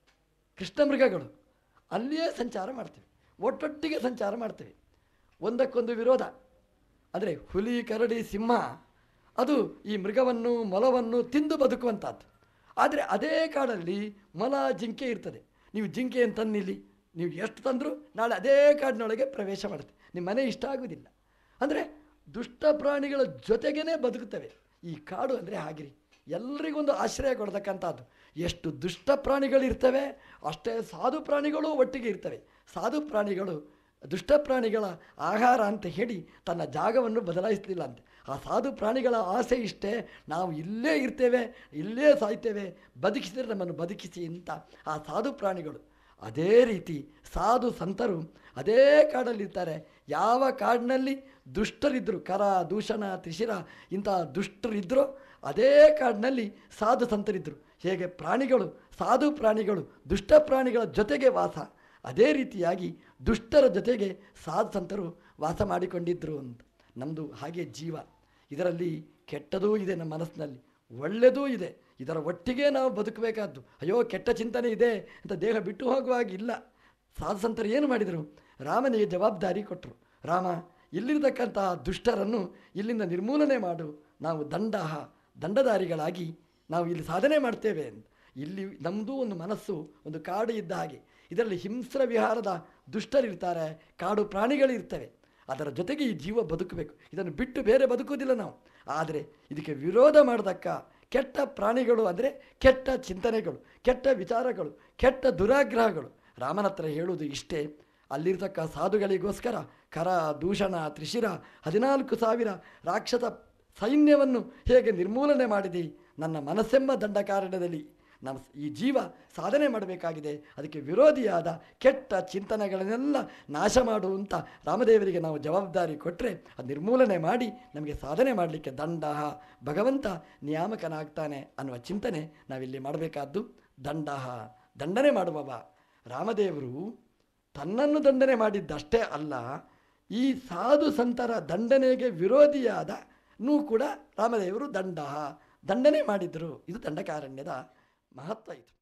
ಕೃಷ್ಣಮೃಗಗಳು ಅಲ್ಲಿಯೇ ಸಂಚಾರ ಮಾಡ್ತವೆ, ಒಟ್ಟೊಟ್ಟಿಗೆ ಸಂಚಾರ ಮಾಡ್ತವೆ. ಒಂದಕ್ಕೊಂದು ವಿರೋಧ. ಅಂದರೆ ಹುಲಿ, ಕರಡಿ, ಸಿಂಹ ಅದು ಈ ಮೃಗವನ್ನು, ಮೊಲವನ್ನು ತಿಂದು ಬದುಕುವಂಥದ್ದು. ಆದರೆ ಅದೇ ಕಾಡಲ್ಲಿ ಮೊಲ, ಜಿಂಕೆ ಇರ್ತದೆ. ನೀವು ಜಿಂಕೆ ಅಂತನ್ನಿಲ್ಲಿ, ನೀವು ಎಷ್ಟು ತಂದರೂ ನಾಳೆ ಅದೇ ಕಾಡಿನೊಳಗೆ ಪ್ರವೇಶ ಮಾಡುತ್ತೆ, ನಿಮ್ಮ ಮನೆ ಇಷ್ಟ ಆಗುವುದಿಲ್ಲ. ಅಂದರೆ ದುಷ್ಟ ಪ್ರಾಣಿಗಳ ಜೊತೆಗೇ ಬದುಕುತ್ತವೆ. ಈ ಕಾಡು ಅಂದರೆ ಹಾಗಿರಿ, ಎಲ್ರಿಗೊಂದು ಆಶ್ರಯ ಕೊಡ್ತಕ್ಕಂಥದ್ದು. ಎಷ್ಟು ದುಷ್ಟ ಪ್ರಾಣಿಗಳಿರ್ತವೆ ಅಷ್ಟೇ ಸಾಧು ಪ್ರಾಣಿಗಳು ಒಟ್ಟಿಗೆ ಇರ್ತವೆ. ಸಾಧು ಪ್ರಾಣಿಗಳು ದುಷ್ಟ ಪ್ರಾಣಿಗಳ ಆಹಾರ ಅಂತ ಹೇಳಿ ತನ್ನ ಜಾಗವನ್ನು ಬದಲಾಯಿಸಲಿಲ್ಲ ಅಂತೆ. ಆ ಸಾಧು ಪ್ರಾಣಿಗಳ ಆಸೆ ಇಷ್ಟೇ, ನಾವು ಇಲ್ಲೇ ಇರ್ತೇವೆ, ಇಲ್ಲೇ ಸಾಯ್ತೇವೆ, ಬದುಕಿಸಿದರೆ ನಮ್ಮನ್ನು ಬದುಕಿಸಿ ಅಂತ ಆ ಸಾಧು ಪ್ರಾಣಿಗಳು. ಅದೇ ರೀತಿ ಸಾಧು ಸಂತರು ಅದೇ ಕಾಡಲ್ಲಿರ್ತಾರೆ. ಯಾವ ಕಾಡಿನಲ್ಲಿ ದುಷ್ಟರಿದ್ದರು, ಕರ, ದೂಷಣ, ತ್ರಿಶಿರ ಇಂಥ ದುಷ್ಟರಿದ್ದರು, ಅದೇ ಕಾಡಿನಲ್ಲಿ ಸಾಧು ಸಂತರಿದ್ದರು. ಹೇಗೆ ಪ್ರಾಣಿಗಳು, ಸಾಧು ಪ್ರಾಣಿಗಳು ದುಷ್ಟ ಪ್ರಾಣಿಗಳ ಜೊತೆಗೆ ವಾಸ, ಅದೇ ರೀತಿಯಾಗಿ ದುಷ್ಟರ ಜೊತೆಗೆ ಸಾಧು ಸಂತರು ವಾಸ ಮಾಡಿಕೊಂಡಿದ್ದರು ಅಂತ. ನಮ್ಮದು ಹಾಗೆ ಜೀವ. ಇದರಲ್ಲಿ ಕೆಟ್ಟದೂ ಇದೆ, ನಮ್ಮ ಮನಸ್ಸಿನಲ್ಲಿ ಒಳ್ಳೆಯದೂ ಇದೆ. ಇದರ ಒಟ್ಟಿಗೆ ನಾವು ಬದುಕಬೇಕಾದ್ದು. ಅಯ್ಯೋ ಕೆಟ್ಟ ಚಿಂತನೆ ಇದೆ ಅಂತ ದೇಹ ಬಿಟ್ಟು ಹೋಗುವಾಗಿಲ್ಲ. ಸಾಧು ಸಂತರು ಏನು ಮಾಡಿದರು? ರಾಮನಿಗೆ ಜವಾಬ್ದಾರಿ ಕೊಟ್ಟರು. ರಾಮ, ಇಲ್ಲಿರತಕ್ಕಂತಹ ದುಷ್ಟರನ್ನು ಇಲ್ಲಿಂದ ನಿರ್ಮೂಲನೆ ಮಾಡು, ನಾವು ದಂಡಧಾರಿಗಳಾಗಿ ನಾವು ಇಲ್ಲಿ ಸಾಧನೆ ಮಾಡ್ತೇವೆ ಅಂತ. ಇಲ್ಲಿ ನಮ್ಮದು ಒಂದು ಮನಸ್ಸು ಒಂದು ಕಾಡು ಇದ್ದ ಹಾಗೆ, ಇದರಲ್ಲಿ ಹಿಂಸ್ರ ವಿಹಾರದ ದುಷ್ಟರಿರ್ತಾರೆ, ಕಾಡು ಪ್ರಾಣಿಗಳಿರ್ತವೆ. ಅದರ ಜೊತೆಗೆ ಈ ಜೀವ ಬದುಕಬೇಕು, ಇದನ್ನು ಬಿಟ್ಟು ಬೇರೆ ಬದುಕುವುದಿಲ್ಲ ನಾವು. ಆದರೆ ಇದಕ್ಕೆ ವಿರೋಧ ಮಾಡೋದಕ್ಕ ಕೆಟ್ಟ ಪ್ರಾಣಿಗಳು ಅಂದರೆ ಕೆಟ್ಟ ಚಿಂತನೆಗಳು, ಕೆಟ್ಟ ವಿಚಾರಗಳು, ಕೆಟ್ಟ ದುರಾಗ್ರಹಗಳು. ರಾಮನ ಹತ್ರ ಹೇಳುವುದು ಇಷ್ಟೇ, ಅಲ್ಲಿರ್ತಕ್ಕ ಸಾಧುಗಳಿಗೋಸ್ಕರ ಕರ, ದೂಷಣ, ತ್ರಿಶಿರ 14,000 ರಾಕ್ಷಸ ಸೈನ್ಯವನ್ನು ಹೇಗೆ ನಿರ್ಮೂಲನೆ ಮಾಡಿದೆ. ನನ್ನ ಮನಸ್ಸೆಂಬ ದಂಡಕಾರಣ್ಯದಲ್ಲಿ ನಮ್ಮ ಈ ಜೀವ ಸಾಧನೆ ಮಾಡಬೇಕಾಗಿದೆ. ಅದಕ್ಕೆ ವಿರೋಧಿಯಾದ ಕೆಟ್ಟ ಚಿಂತನೆಗಳನ್ನೆಲ್ಲ ನಾಶ ಮಾಡುವಂಥ ರಾಮದೇವರಿಗೆ ನಾವು ಜವಾಬ್ದಾರಿ ಕೊಟ್ಟರೆ ಅದು ನಿರ್ಮೂಲನೆ ಮಾಡಿ ನಮಗೆ ಸಾಧನೆ ಮಾಡಲಿಕ್ಕೆ ಭಗವಂತ ನಿಯಾಮಕನಾಗ್ತಾನೆ ಅನ್ನುವ ಚಿಂತನೆ ನಾವಿಲ್ಲಿ ಮಾಡಬೇಕಾದ್ದು. ದಂಡನೆ ಮಾಡುವವ ರಾಮದೇವರು ತನ್ನನ್ನು ದಂಡನೆ ಮಾಡಿದ್ದಷ್ಟೇ ಅಲ್ಲ, ಈ ಸಾಧು ಸಂತರ ದಂಡನೆಗೆ ವಿರೋಧಿಯಾದನೂ ಕೂಡ ರಾಮದೇವರು ದಂಡನೆ ಮಾಡಿದರು. ಇದು ದಂಡಕಾರಣ್ಯದ ಮಹತ್ವ ಇದು.